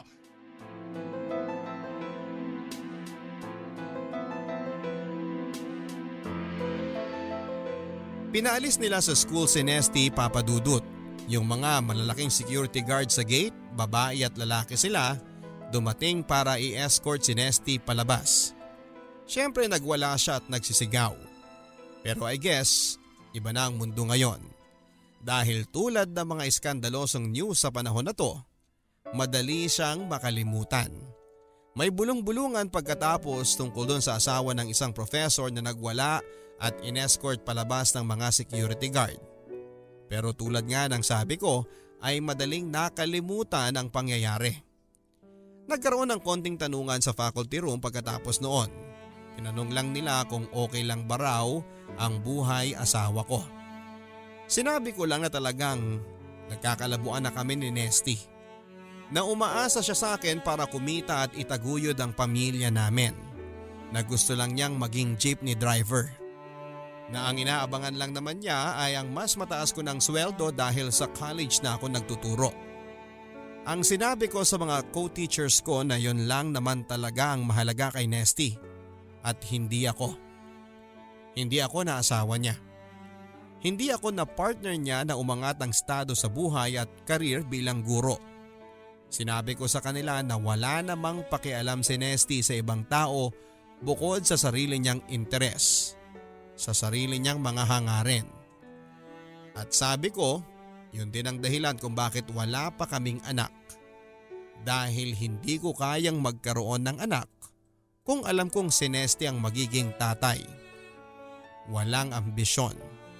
Speaker 1: Pinaalis nila sa school si Nesty, Papa Dudut. Yung mga malalaking security guard sa gate, babae at lalaki sila, dumating para i-escort si Nesty palabas. Siyempre nagwala siya at nagsisigaw. Pero I guess, iba na ang mundo ngayon. Dahil tulad ng mga iskandalosong news sa panahon na to, madali siyang makalimutan. May bulong-bulungan pagkatapos tungkol doon sa asawa ng isang professor na nagwala at in-escort palabas ng mga security guard. Pero tulad nga ng sabi ko ay madaling nakalimutan ang pangyayari. Nagkaroon ng konting tanungan sa faculty room pagkatapos noon. Tinanong lang nila kung okay lang ba raw ang buhay asawa ko. Sinabi ko lang na talagang nagkakalabuan na kami ni Nesty. Na umaasa siya sa akin para kumita at itaguyod ang pamilya namin. Na gusto lang niyang maging jeepney driver. Na ang inaabangan lang naman niya ay ang mas mataas ko ng sweldo dahil sa college na ako nagtuturo. Ang sinabi ko sa mga co-teachers ko na yon lang naman talaga ang mahalaga kay Nesty at hindi ako. Hindi ako na asawa niya. Hindi ako na partner niya na umangat ang estado sa buhay at karir bilang guro. Sinabi ko sa kanila na wala namang pakialam si Nesty sa ibang tao bukod sa sarili niyang interes. Sa sarili niyang mga hangarin. At sabi ko, yun din ang dahilan kung bakit wala pa kaming anak. Dahil hindi ko kayang magkaroon ng anak kung alam kong si Nesty ang magiging tatay. Walang ambisyon.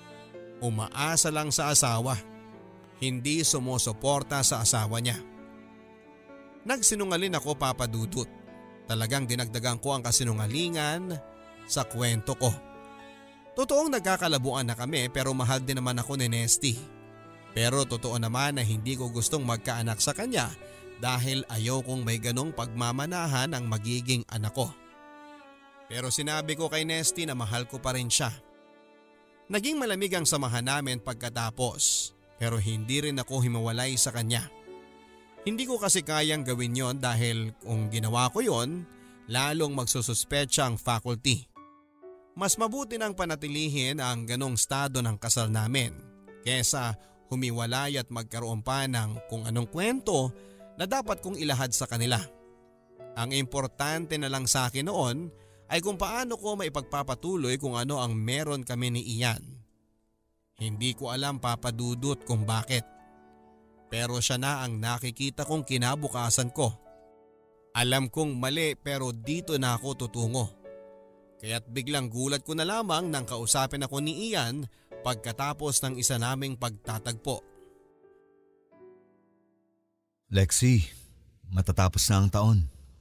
Speaker 1: Umaasa lang sa asawa. Hindi sumusuporta sa asawa niya. Nagsinungaling ako, Papa Dudut. Talagang dinagdagan ko ang kasinungalingan sa kwento ko. Totoong nagkakalabuan na kami pero mahal din naman ako ni Nesty. Pero totoo naman na hindi ko gustong magkaanak sa kanya dahil ayaw kong may ganong pagmamanahan ang magiging anak ko. Pero sinabi ko kay Nesty na mahal ko pa rin siya. Naging malamig ang samahan namin pagkatapos pero hindi rin ako himawalay sa kanya. Hindi ko kasi kayang gawin yon dahil kung ginawa ko yon, lalong magsususpecha ang faculty. Mas mabuti nang panatilihin ang ganong estado ng kasal namin kesa humiwalay at magkaroon pa ng kung anong kwento na dapat kong ilahad sa kanila. Ang importante na lang sa akin noon ay kung paano ko maipagpapatuloy kung ano ang meron kami ni Ian. Hindi ko alam, Papa Dudut, kung bakit. Pero siya na ang nakikita kong kinabukasan ko. Alam kong mali pero dito na ako tutungo. Kaya't biglang gulat ko na lamang nang kausapin ako ni Ian pagkatapos ng isa naming pagtatagpo.
Speaker 6: Lexi, matatapos na ang taon.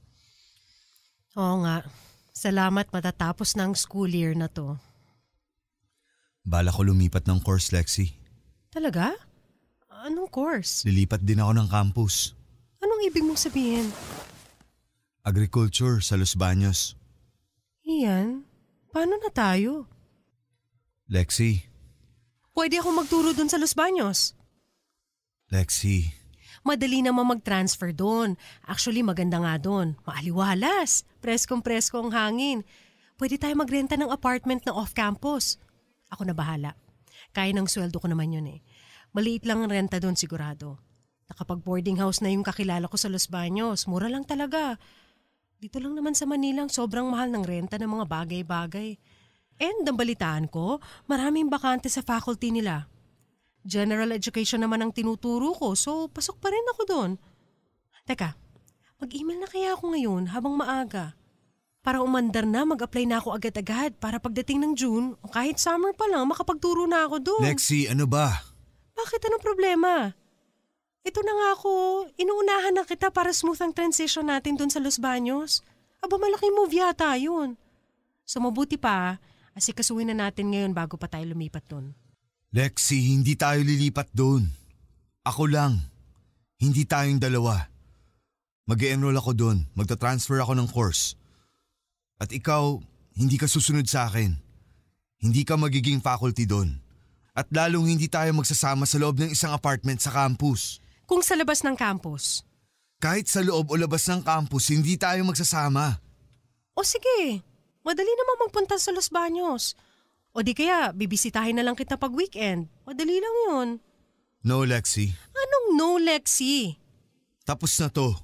Speaker 3: Oo nga. Salamat matatapos na ang school year na to.
Speaker 6: Bala ko lumipat ng course, Lexi.
Speaker 3: Talaga? Anong course?
Speaker 6: Lilipat din ako ng campus.
Speaker 3: Anong ibig mong sabihin?
Speaker 6: Agriculture sa Los Baños.
Speaker 3: Iyan, paano na tayo?
Speaker 6: Lexi.
Speaker 3: Pwede ako magturo dun sa Los Baños.
Speaker 6: Lexi.
Speaker 3: Madali naman mag-transfer doon. Actually, maganda nga doon. Maaliwalas. Preskong-presko ang hangin. Pwede tayo magrenta ng apartment na off-campus. Ako na bahala. Kaya ng sweldo ko naman yun eh. Maliit lang ang renta doon sigurado. Nakapag-boarding house na yung kakilala ko sa Los Baños. Mura lang talaga. Dito lang naman sa Manila, sobrang mahal ng renta ng mga bagay-bagay. And ang balitaan ko, maraming bakante sa faculty nila. General education naman ang tinuturo ko, so pasok pa rin ako doon. Teka, mag-email na kaya ako ngayon habang maaga. Para umandar na, mag-apply na ako agad-agad para pagdating ng June o kahit summer pa lang, makapagturo na ako doon.
Speaker 6: Lexi, ano ba?
Speaker 3: Bakit? Anong problema? Ito na nga ako, inuunahan na kita para smooth ang transition natin doon sa Los Baños. Aba, malaking move yata yun. So mabuti pa, asikasuhin na natin ngayon bago pa tayo lumipat doon.
Speaker 6: Lexi, hindi tayo lilipat doon. Ako lang. Hindi tayong dalawa. Mag-e-enroll ako doon. Magta-transfer ako ng course. At ikaw, hindi ka susunod sa akin. Hindi ka magiging faculty doon. At lalong hindi tayo magsasama sa loob ng isang apartment sa campus.
Speaker 3: Kung sa labas ng campus?
Speaker 6: Kahit sa loob o labas ng campus, hindi tayo magsasama.
Speaker 3: O sige, madali naman magpunta sa Los Baños. O di kaya, bibisitahin na lang kita pag weekend. Madali lang yun.
Speaker 6: No, Lexi.
Speaker 3: Anong no, Lexi?
Speaker 6: Tapos na to.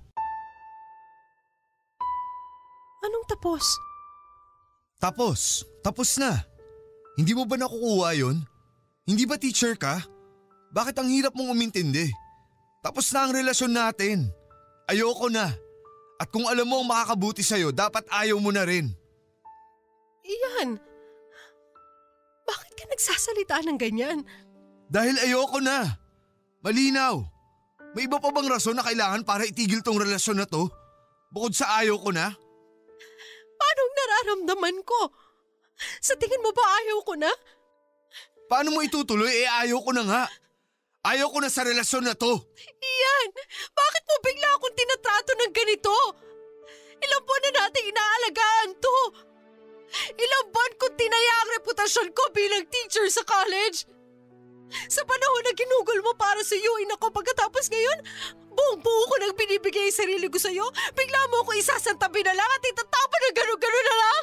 Speaker 3: Anong tapos?
Speaker 6: Tapos. Tapos na. Hindi mo ba nakukuha yun? Hindi ba teacher ka? Bakit ang hirap mong umintindi? Tapos na ang relasyon natin. Ayoko na. At kung alam mo ang makakabuti sa'yo, dapat ayaw mo na rin.
Speaker 3: Iyan, bakit ka nagsasalita ng ganyan?
Speaker 6: Dahil ayoko na. Malinaw. May iba pa bang rason na kailangan para itigil tong relasyon na to? Bukod sa ayaw ko na?
Speaker 3: Paano nararamdaman ko? Sa tingin mo ba ayaw ko na?
Speaker 6: Paano mo itutuloy? Eh ayaw ko na nga. Ayaw ko na sa relasyon na to.
Speaker 3: Iyan, bakit mo bigla akong tinatrato ng ganito? Ilang buwan na natin inaalagaan to. Ilang buwan kong tinaya ang reputasyon ko bilang teacher sa college. Sa panahon na ginugol mo para sa suyuin ako pagkatapos ngayon, buong buo ko nang binibigay ang sarili ko sa'yo, bigla mo ako isasantabi na lang at itatapon na gano'n-gano'n na lang.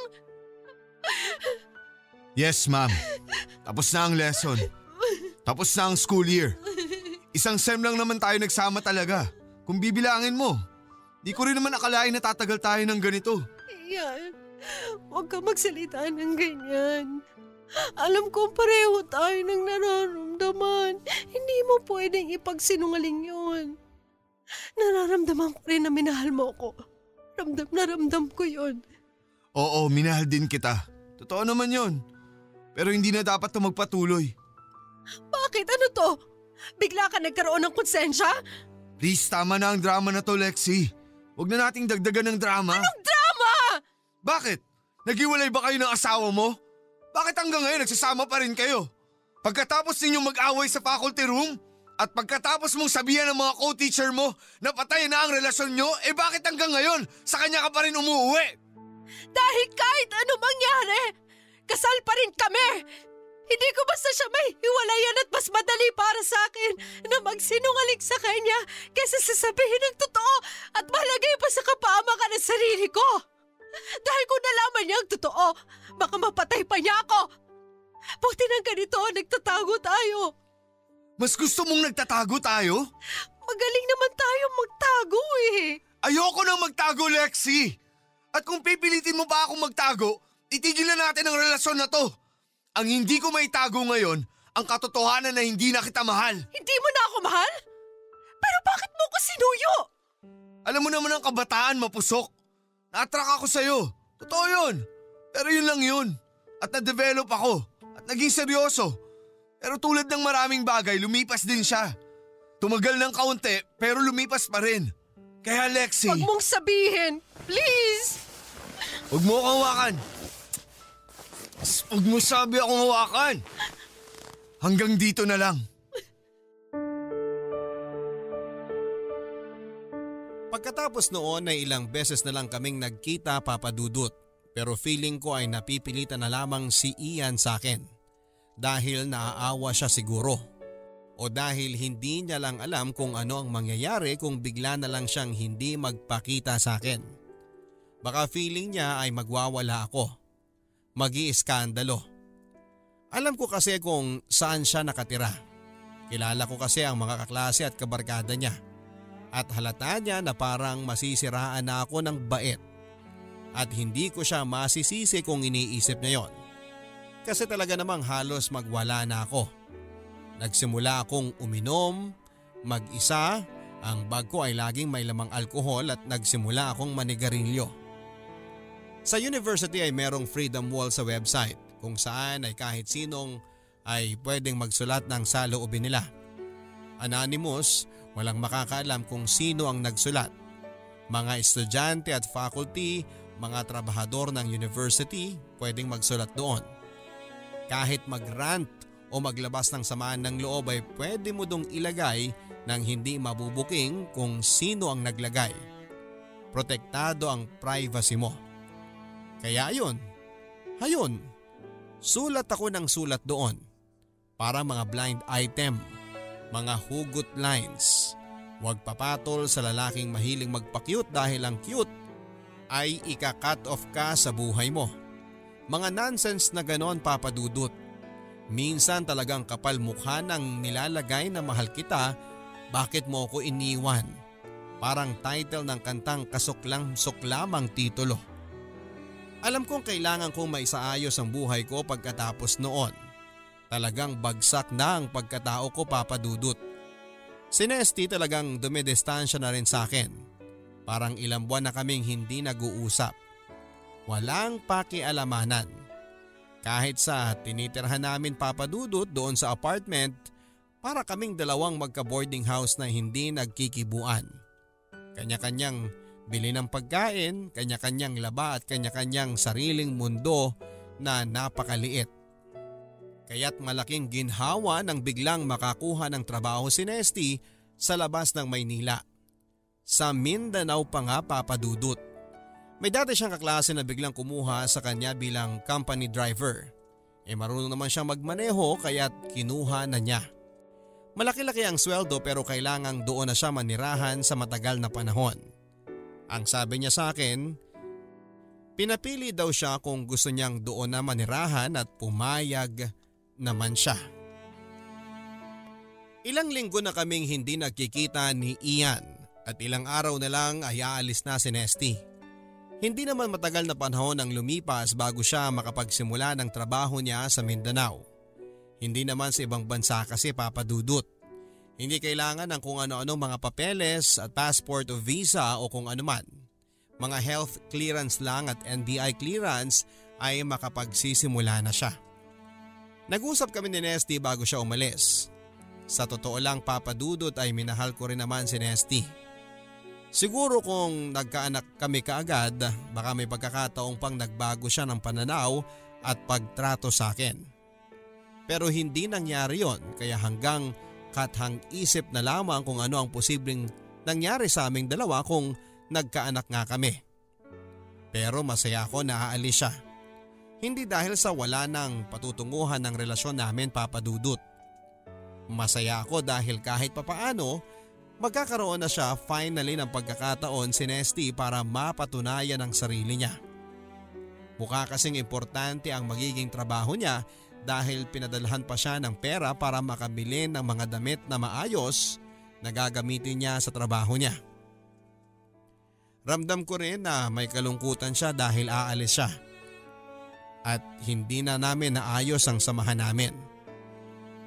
Speaker 6: Yes, ma'am. Tapos na ang lesson. Tapos na ang school year. Isang sem lang naman tayo nagsama talaga. Kung bibilangin mo, di ko rin naman akalain na tatagal tayo ng ganito.
Speaker 3: Iyan, huwag ka magsalita ng ganyan. Alam ko pareho tayo ng nararamdaman. Hindi mo pwedeng ipagsinungaling yun. Nararamdaman ko rin na minahal mo ako. Ramdam na ramdam ko yun.
Speaker 6: Oo, minahal din kita. Totoo naman yun. Pero hindi na dapat ito magpatuloy.
Speaker 3: Bakit? Ano to? Bigla ka nagkaroon ng konsensya?
Speaker 6: Please, tama na ang drama na to, Lexi. Huwag na nating dagdagan ng drama.
Speaker 3: Anong drama?
Speaker 6: Bakit? Naghiwalay ba kayo ng asawa mo? Bakit hanggang ngayon nagsasama pa rin kayo? Pagkatapos ninyong mag-away sa faculty room? At pagkatapos mong sabihan ng mga co-teacher mo na patay na ang relasyon nyo, eh bakit hanggang ngayon sa kanya ka pa rin umuwi?
Speaker 3: Dahil kahit ano mangyari, kasal pa rin kami. Hindi ko basta siya may hiwalayan at mas madali para sa akin na magsinungaling sa kanya kaysa sasabihin ng totoo at malagay pa sa kapamakan ng sarili ko. Dahil kung nalaman niya ang totoo, baka mapatay pa niya ako. Buti nang ganito, nagtatago tayo.
Speaker 6: Mas gusto mong nagtatago tayo?
Speaker 3: Magaling naman tayo magtago eh.
Speaker 6: Ayoko nang magtago, Lexi. At kung pipilitin mo pa akong magtago, itigil na natin ang relasyon na to. Ang hindi ko maitago ngayon, ang katotohanan na hindi na kita mahal.
Speaker 3: Hindi mo na ako mahal? Pero bakit mo ko sinuyo?
Speaker 6: Alam mo naman ang kabataan, mapusok. Na-attract ako sa'yo. Totoo yun. Pero yun lang yun. At na-develop ako. At naging seryoso. Pero tulad ng maraming bagay, lumipas din siya. Tumagal ng kaunti, pero lumipas pa rin. Kaya Lexi…
Speaker 3: Huwag mong sabihin! Please!
Speaker 6: Huwag mo akong hawakan. Huwag mo sabi akong hawakan. Hanggang dito na lang.
Speaker 1: Pagkatapos noon ay ilang beses na lang kaming nagkita, Papa Dudut. Pero feeling ko ay napipilitan na lamang si Ian sa akin. Dahil naaawa siya siguro. O dahil hindi niya lang alam kung ano ang mangyayari kung bigla na lang siyang hindi magpakita sa akin. Baka feeling niya ay magwawala ako. Mag-iiskandalo. Alam ko kasi kung saan siya nakatira. Kilala ko kasi ang mga kaklase at kabarkada niya. At halata niya na parang masisiraan na ako ng bait. At hindi ko siya masisisi kung iniisip niya yon. Kasi talaga namang halos magwala na ako. Nagsimula akong uminom, mag-isa, ang bag ko ay laging may lamang alkohol at nagsimula akong manigarilyo. Sa university ay merong freedom wall sa website kung saan ay kahit sinong ay pwedeng magsulat ng saloobin nila. Anonymous, walang makakaalam kung sino ang nagsulat. Mga estudyante at faculty, mga trabahador ng university pwedeng magsulat doon. Kahit mag-rant o maglabas ng samaan ng loob ay pwede mo dong ilagay nang hindi mabubuking kung sino ang naglagay. Protektado ang privacy mo. Kaya ayun, ayun, sulat ako ng sulat doon. Para mga blind item, mga hugot lines. Huwag papatol sa lalaking mahiling magpa-cute dahil ang cute ay ika-cut off ka sa buhay mo. Mga nonsense na ganon, Papa Dudut. Minsan talagang kapal mukha nang nilalagay na mahal kita, bakit mo ko iniwan? Parang title ng kantang kasuklang-suklamang titulo. Alam kong kailangan kong maisaayos ang buhay ko pagkatapos noon. Talagang bagsak na ang pagkatao ko, Papa Dudut. Si Nesty talagang dumidistansya na rin sa akin. Parang ilang buwan na kaming hindi nag-uusap. Walang pakialamanan. Kahit sa tinitirhan namin, Papa Dudut, doon sa apartment, para kaming dalawang magka-boarding house na hindi nagkikibuan. Kanya-kanyang bili ng pagkain, kanya-kanyang laba at kanya-kanyang sariling mundo na napakaliit. Kaya't malaking ginhawa nang biglang makakuha ng trabaho si Nesty sa labas ng Maynila. Sa Mindanao pa nga, Papa Dudut. May dati siyang kaklase na biglang kumuha sa kanya bilang company driver. E marunong naman siyang magmaneho kaya't kinuha na niya. Malaki-laki ang sweldo pero kailangang doon na siya manirahan sa matagal na panahon. Ang sabi niya sa akin, pinapili daw siya kung gusto niyang doon na manirahan at pumayag naman siya. Ilang linggo na kaming hindi nagkikita ni Ian at ilang araw na lang ay aalis na si Nesty. Hindi naman matagal na panahon ang lumipas bago siya makapagsimula ng trabaho niya sa Mindanao. Hindi naman sa ibang bansa kasi, Papa Dudut. Hindi kailangan ng kung ano-ano mga papeles at passport o visa o kung anuman. Mga health clearance lang at N B I clearance ay makapagsisimula na siya. Nag-usap kami ni Nesty bago siya umalis. Sa totoo lang, Papa Dudut, ay minahal ko rin naman si Nesty. Siguro kung nagkaanak kami kaagad, baka may pagkakataong pang nagbago siya ng pananaw at pagtrato sa akin. Pero hindi nangyari yon, kaya hanggang kathang isip na lamang kung ano ang posibleng nangyari sa aming dalawa kung nagkaanak nga kami. Pero masaya ako na aalis siya. Hindi dahil sa wala ng patutunguhan ng relasyon namin, Papa Dudut. Masaya ako dahil kahit papaano, magkakaroon na siya finally ng pagkakataon si Nesty para mapatunayan ang sarili niya. Mukha kasing importante ang magiging trabaho niya dahil pinadalhan pa siya ng pera para makabili ng mga damit na maayos na gagamitin niya sa trabaho niya. Ramdam ko rin na may kalungkutan siya dahil aalis siya. At hindi na namin naayos ang samahan namin.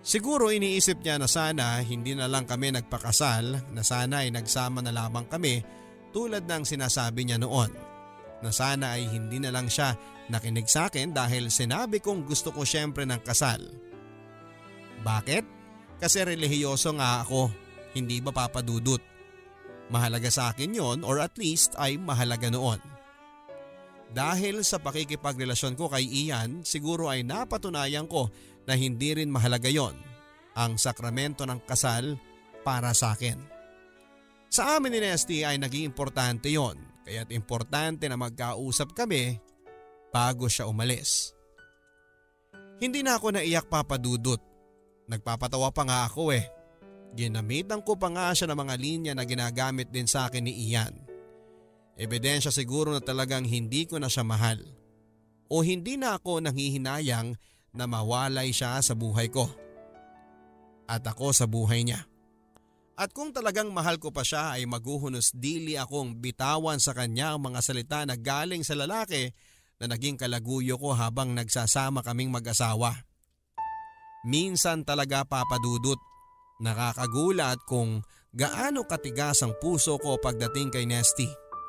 Speaker 1: Siguro iniisip niya na sana hindi na lang kami nagpakasal, na sana ay nagsama na lamang kami tulad ng sinasabi niya noon. Na sana ay hindi na lang siya nakinig sa akin dahil sinabi kong gusto ko syempre ng kasal. Bakit? Kasi relihiyoso nga ako, hindi ba Papa Dudut? Mahalaga sa akin yon, or at least ay mahalaga noon. Dahil sa pakikipagrelasyon ko kay Ian, siguro ay napatunayan ko na hindi rin mahalaga yon, ang sakramento ng kasal para sa akin. Sa amin ni Nesty ay naging importante yon, kaya't importante na magkausap kami bago siya umalis. Hindi na ako naiyak, Papa Dudut. Nagpapatawa pa nga ako eh. Ginamitan ko pa nga siya ng mga linya na ginagamit din sa akin ni Ian. Ebidensya siguro na talagang hindi ko na siya mahal. O hindi na ako nanghihinayang na mawalay siya sa buhay ko. At ako sa buhay niya. At kung talagang mahal ko pa siya ay maghuhunos dili akong bitawan sa kanya ang mga salita na galing sa lalaki na naging kalaguyo ko habang nagsasama kaming mag-asawa. Minsan talaga, Papa Dudut, nakakagulat kung gaano katigas ang puso ko pagdating kay Nesty.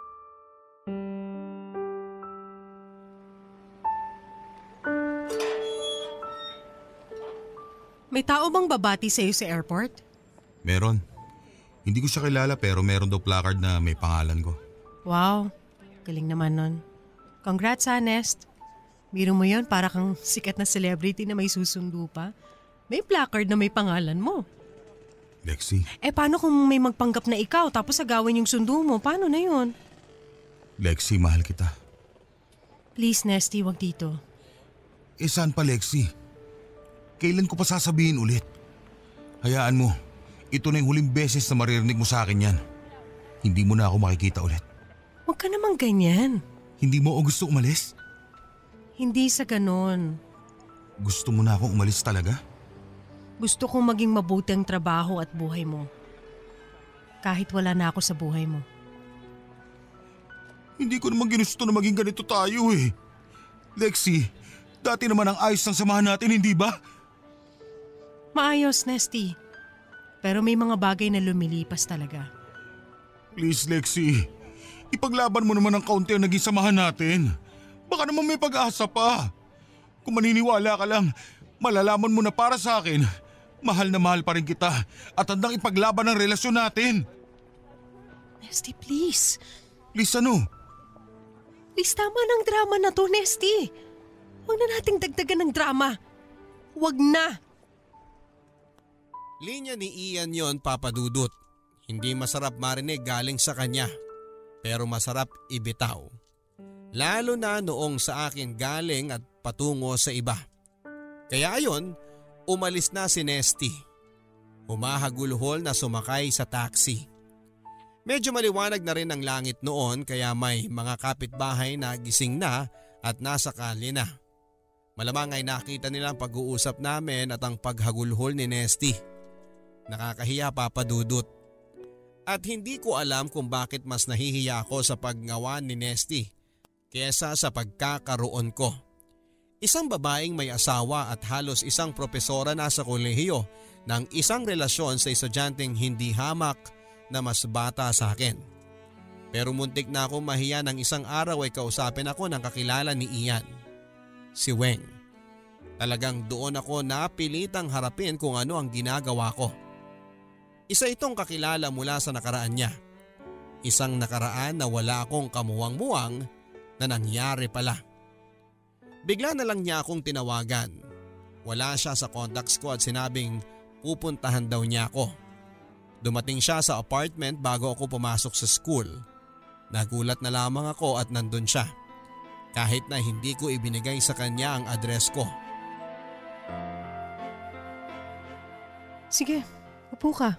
Speaker 3: May tao bang babati sa'yo sa airport?
Speaker 4: Meron. Hindi ko siya kilala pero meron daw placard na may pangalan ko.
Speaker 3: Wow, galing naman nun. Congrats ha, Nest. Biro mo yun, para kang sikat na celebrity na may susundo pa. May placard na may pangalan mo.
Speaker 4: Lexi.
Speaker 3: Eh paano kung may magpanggap na ikaw tapos agawin yung sundo mo? Paano na yun?
Speaker 4: Lexi, mahal kita.
Speaker 3: Please, Nesty, wag dito.
Speaker 4: Eh saan pa, Lexi? Kailan ko pa sasabihin ulit? Hayaan mo, ito na yung huling beses na maririnig mo sa akin yan. Hindi mo na ako makikita ulit.
Speaker 3: Huwag ka namang ganyan.
Speaker 4: Hindi mo o gusto umalis?
Speaker 3: Hindi sa ganon.
Speaker 4: Gusto mo na akong umalis talaga?
Speaker 3: Gusto kong maging mabuti ang trabaho at buhay mo. Kahit wala na ako sa buhay mo.
Speaker 4: Hindi ko naman ginusto na maging ganito tayo eh. Lexi, dati naman ang ayos ng samahan natin, hindi ba?
Speaker 3: Maayos, Nesty. Pero may mga bagay na lumilipas talaga.
Speaker 4: Please, Lexi. Ipaglaban mo naman ang kaunti ang naging samahan natin. Baka naman may pag-asa pa. Kung maniniwala ka lang, malalaman mo na para sa akin, mahal na mahal pa rin kita at handang ipaglaban ang relasyon natin.
Speaker 3: Nesty, please.
Speaker 4: Please ano?
Speaker 3: Please, tama ng drama na to, Nesty. Huwag na nating dagdagan ng drama. Huwag na.
Speaker 1: Linya ni Ian yon, Papa Dudut. Hindi masarap marinig galing sa kanya, pero masarap ibitaw. Lalo na noong sa akin galing at patungo sa iba. Kaya ayon, umalis na si Nesty. Humahagulhol na sumakay sa taxi. Medyo maliwanag na rin ang langit noon kaya may mga kapitbahay na gising na at nasa kalye na. Malamang ay nakita nilang pag-uusap namin at ang paghagulhol ni Nesty. Nakakahiya, Papa Dudut. At hindi ko alam kung bakit mas nahihiya ako sa paggawa ni Nesty kesa sa pagkakaroon ko. Isang babaeng may asawa at halos isang propesora na sa kolehiyo ng isang relasyon sa estudyanteng hindi hamak na mas bata sa akin. Pero muntik na akong mahiya ng isang araw ay kausapin ako ng kakilala ni Ian. Si Weng. Talagang doon ako napilitang harapin kung ano ang ginagawa ko. Isa itong kakilala mula sa nakaraan niya. Isang nakaraan na wala akong kamuwang-muwang na nangyari pala. Bigla na lang niya akong tinawagan. Wala siya sa contacts ko at sinabing pupuntahan daw niya ako. Dumating siya sa apartment bago ako pumasok sa school. Nagulat na lamang ako at nandun siya. Kahit na hindi ko ibinigay sa kanya ang address ko.
Speaker 3: Sige, upo ka.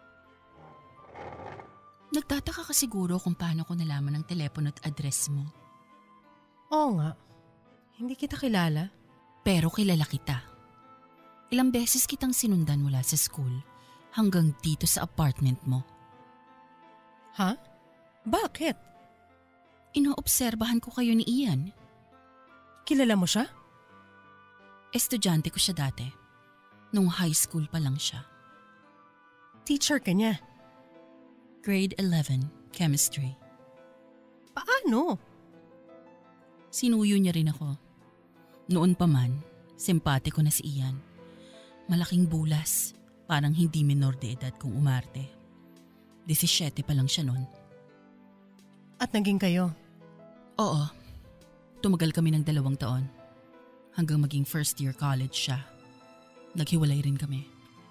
Speaker 2: Nagtataka ka siguro kung paano ko nalaman ang telepono at address mo.
Speaker 3: Oo nga. Hindi kita kilala.
Speaker 2: Pero kilala kita. Ilang beses kitang sinundan mula sa school hanggang dito sa apartment mo.
Speaker 3: Ha? Bakit?
Speaker 2: Inoobserbahan ko kayo ni Ian.
Speaker 3: Kilala mo siya?
Speaker 2: Estudyante ko siya dati.
Speaker 9: Nung high school pa lang siya.
Speaker 3: Teacher ka niya.
Speaker 9: Grade eleven, chemistry.
Speaker 3: Paano?
Speaker 9: Sinuyo niya rin ako. Noon pa man, simpatiko na si Ian. Malaking bulas, parang hindi minor de edad kung umarte. Disisyete pa lang siya noon.
Speaker 3: At naging kayo?
Speaker 9: Oo. Tumagal kami ng dalawang taon. Hanggang maging first year college siya. Naghiwalay rin kami.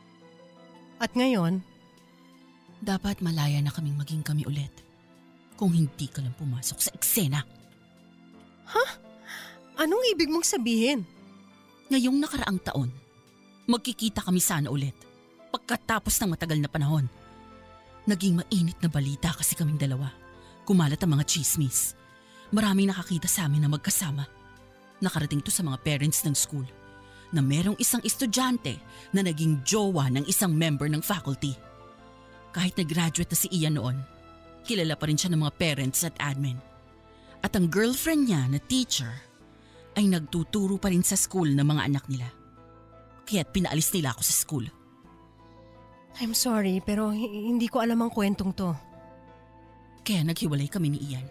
Speaker 3: At ngayon?
Speaker 9: Dapat malaya na kaming maging kami ulit. Kung hindi ka lang pumasok sa eksena.
Speaker 3: Ha? Anong ibig mong sabihin?
Speaker 9: Ngayong nakaraang taon, magkikita kami sana ulit. Pagkatapos ng matagal na panahon. Naging mainit na balita kasi kaming dalawa. Kumalat ang mga chismis. Maraming nakakita sa amin na magkasama. Nakarating to sa mga parents ng school na merong isang estudyante na naging jowa ng isang member ng faculty. Kahit nag-graduate na si Ian noon, kilala pa rin siya ng mga parents at admin. At ang girlfriend niya na teacher ay nagtuturo pa rin sa school ng mga anak nila. Kaya't pinaalis nila ako sa school.
Speaker 3: I'm sorry pero hindi ko alam ang kwentong to.
Speaker 9: Kaya naghiwalay kami ni Ian.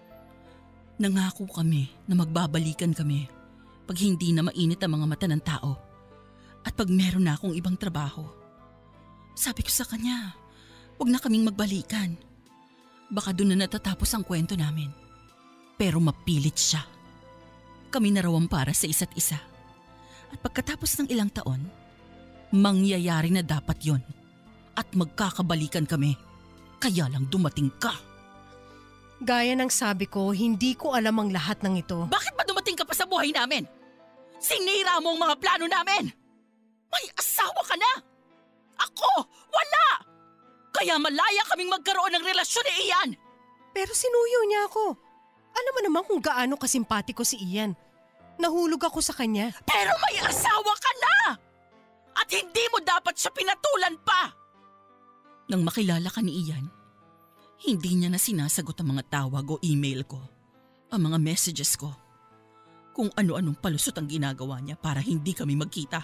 Speaker 9: Nangako kami na magbabalikan kami pag hindi na mainit ang mga mata ng tao at pag meron na akong ibang trabaho. Sabi ko sa kanya, huwag na kaming magbalikan. Baka doon na natatapos ang kwento namin. Pero mapilit siya. Kami na raw ang para sa isa't isa. At pagkatapos ng ilang taon, mangyayari na dapat yon at magkakabalikan kami. Kaya lang dumating ka.
Speaker 3: Gaya ng sabi ko, hindi ko alam ang lahat ng ito.
Speaker 9: Bakit ba dumating ka pa sa buhay namin? Sinira mo ang mga plano namin! May asawa ka na! Ako, wala! Kaya malaya kaming magkaroon ng relasyon ni Ian!
Speaker 3: Pero sinuyo niya ako. Alam mo naman kung gaano kasimpatiko si Ian. Nahulog ako sa kanya.
Speaker 9: Pero may asawa ka na! At hindi mo dapat siya pinatulan pa! Nang makilala ka ni Ian, hindi niya na sinasagot ang mga tawag o email ko, ang mga messages ko. Kung ano-anong palusot ang ginagawa niya para hindi kami magkita.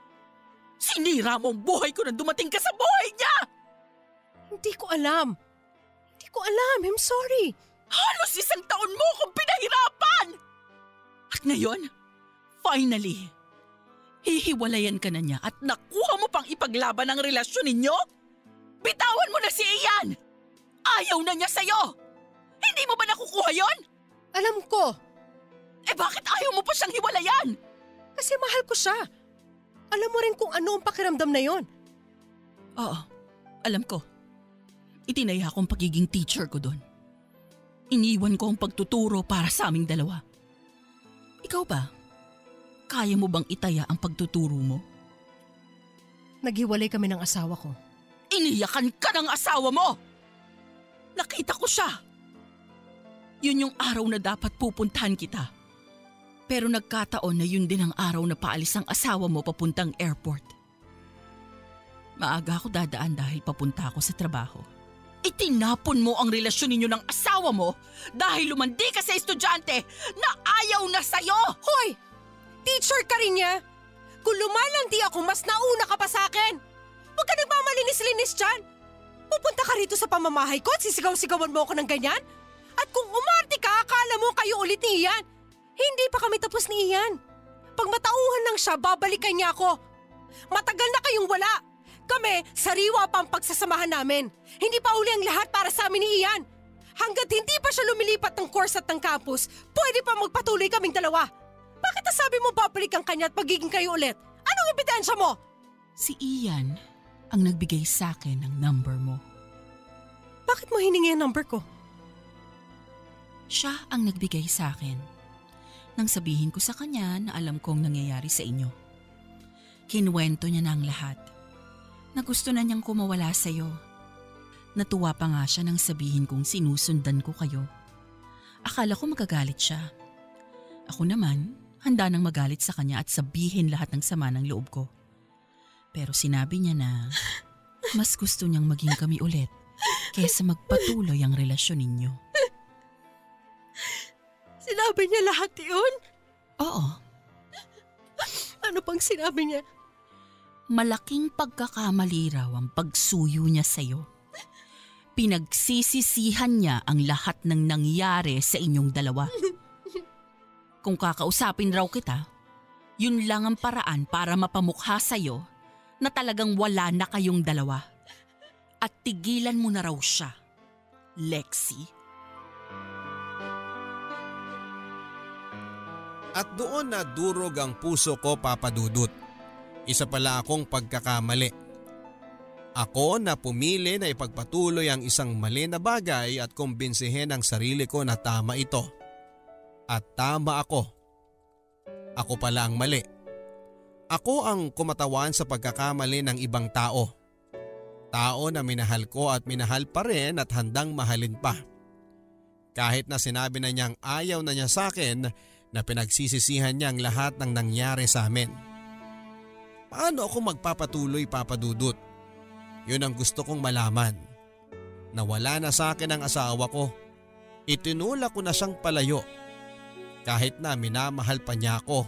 Speaker 9: Sinira mo ang buhay ko nang dumating ka sa buhay niya!
Speaker 3: Hindi ko alam. Hindi ko alam. I'm sorry.
Speaker 9: Halos isang taon mo akong pinahirapan! At ngayon, finally, hihiwalayan ka na niya at nakuha mo pang ipaglaban ang relasyon ninyo? Bitawan mo na si Ian! Ayaw na niya sa'yo! Hindi mo ba nakukuha yon?
Speaker 3: Alam ko.
Speaker 9: Eh bakit ayaw mo pa siyang hiwalayan?
Speaker 3: Kasi mahal ko siya. Alam mo rin kung ano ang pakiramdam na yon.
Speaker 9: Oo, alam ko. Itinaya ko ang pagiging teacher ko doon. Iniwan ko ang pagtuturo para sa aming dalawa. Ikaw ba? Kaya mo bang itaya ang pagtuturo mo?
Speaker 3: Naghiwalay kami ng asawa ko.
Speaker 9: Iniyakan ka ng asawa mo! Nakita ko siya! Yun yung araw na dapat pupuntahan kita. Pero nagkataon na yun din ang araw na paalis ang asawa mo papuntang airport. Maaga ako dadaan dahil papunta ako sa trabaho. Itinapon mo ang relasyon ninyo ng asawa mo dahil lumandi ka sa estudyante na ayaw na sa'yo!
Speaker 3: Hoy! Teacher ka rin niya! Kung lumalandi ako, mas nauna ka pa sa akin! Huwag ka nagmamalinis-linis dyan! Pupunta ka rito sa pamamahay ko at sisigaw-sigawan mo ako ng ganyan? At kung umarte ka, akala mo kayo ulit ni Ian? Hindi pa kami tapos ni Ian. Pag matauhan lang siya, babalikan niya ako. Matagal na kayong wala. Kami, sariwa pa ang pagsasamahan namin. Hindi pa uli ang lahat para sa amin ni Ian. Hanggat hindi pa siya lumilipat ng course at ng campus, pwede pa magpatuloy kaming dalawa. Bakit nasabi mo babalikan kanya at magiging kayo ulit? Anong ebidensya mo?
Speaker 9: Si Ian ang nagbigay sa akin ng number mo.
Speaker 3: Bakit mo hiningi ang number ko?
Speaker 9: Siya ang nagbigay sa akin nang sabihin ko sa kanya na alam kong nangyayari sa inyo. Kinuwento niya na ang lahat. Na gusto na niyang kumawala sa'yo. Natuwa pa nga siya nang sabihin kong sinusundan ko kayo. Akala ko magagalit siya. Ako naman, handa nang magalit sa kanya at sabihin lahat ng sama ng loob ko. Pero sinabi niya na mas gusto niyang maging kami ulit kaysa magpatuloy ang relasyon ninyo.
Speaker 3: Sinabi niya lahat yun?
Speaker 9: Oo.
Speaker 3: Ano pang sinabi niya?
Speaker 9: Malaking pagkakamali raw ang pagsuyo niya sa'yo. Pinagsisisihan niya ang lahat ng nangyari sa inyong dalawa. Kung kakausapin raw kita, yun lang ang paraan para mapamukha sa'yo na talagang wala na kayong dalawa. At tigilan mo na raw siya, Lexi.
Speaker 1: At doon na durog ang puso ko, Papa Dudut. Isa pala akong pagkakamali. Ako na pumili na ipagpatuloy ang isang mali na bagay at kumbinsihin ang sarili ko na tama ito. At tama ako. Ako pala ang mali. Ako ang kumatawan sa pagkakamali ng ibang tao. Tao na minahal ko at minahal pa rin at handang mahalin pa. Kahit na sinabi na niyang ayaw na niya sa akin, na pinagsisisihan niya ang lahat ng nangyari sa amin. Paano ako magpapatuloy, Papa Dudut? Yun ang gusto kong malaman. Nawala na sa akin ang asawa ko. Itinulak ko na siyang palayo. Kahit na minamahal pa niya ako.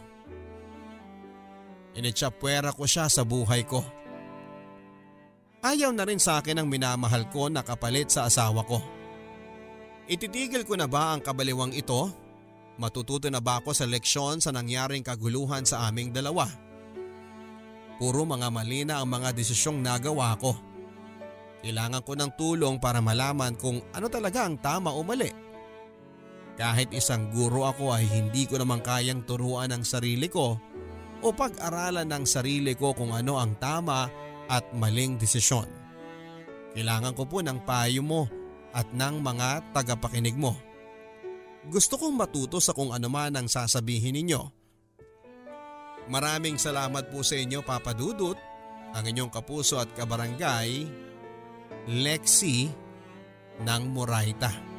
Speaker 1: Initsapwera ko siya sa buhay ko. Ayaw na rin sa akin ang minamahal ko na kapalit sa asawa ko. Ititigil ko na ba ang kabaliwang ito? Matututo na ba ako sa leksyon sa nangyaring kaguluhan sa aming dalawa? Puro mga mali na ang mga desisyong nagawa ko. Kailangan ko ng tulong para malaman kung ano talaga ang tama o mali. Kahit isang guro ako ay hindi ko naman kayang turuan ang sarili ko o pag-aralan ng sarili ko kung ano ang tama at maling desisyon. Kailangan ko po ng payo mo at ng mga tagapakinig mo. Gusto kong matuto sa kung ano man ang sasabihin ninyo. Maraming salamat po sa inyo, Papa Dudut, ang inyong kapuso at kabarangay, Lexi ng Moraita.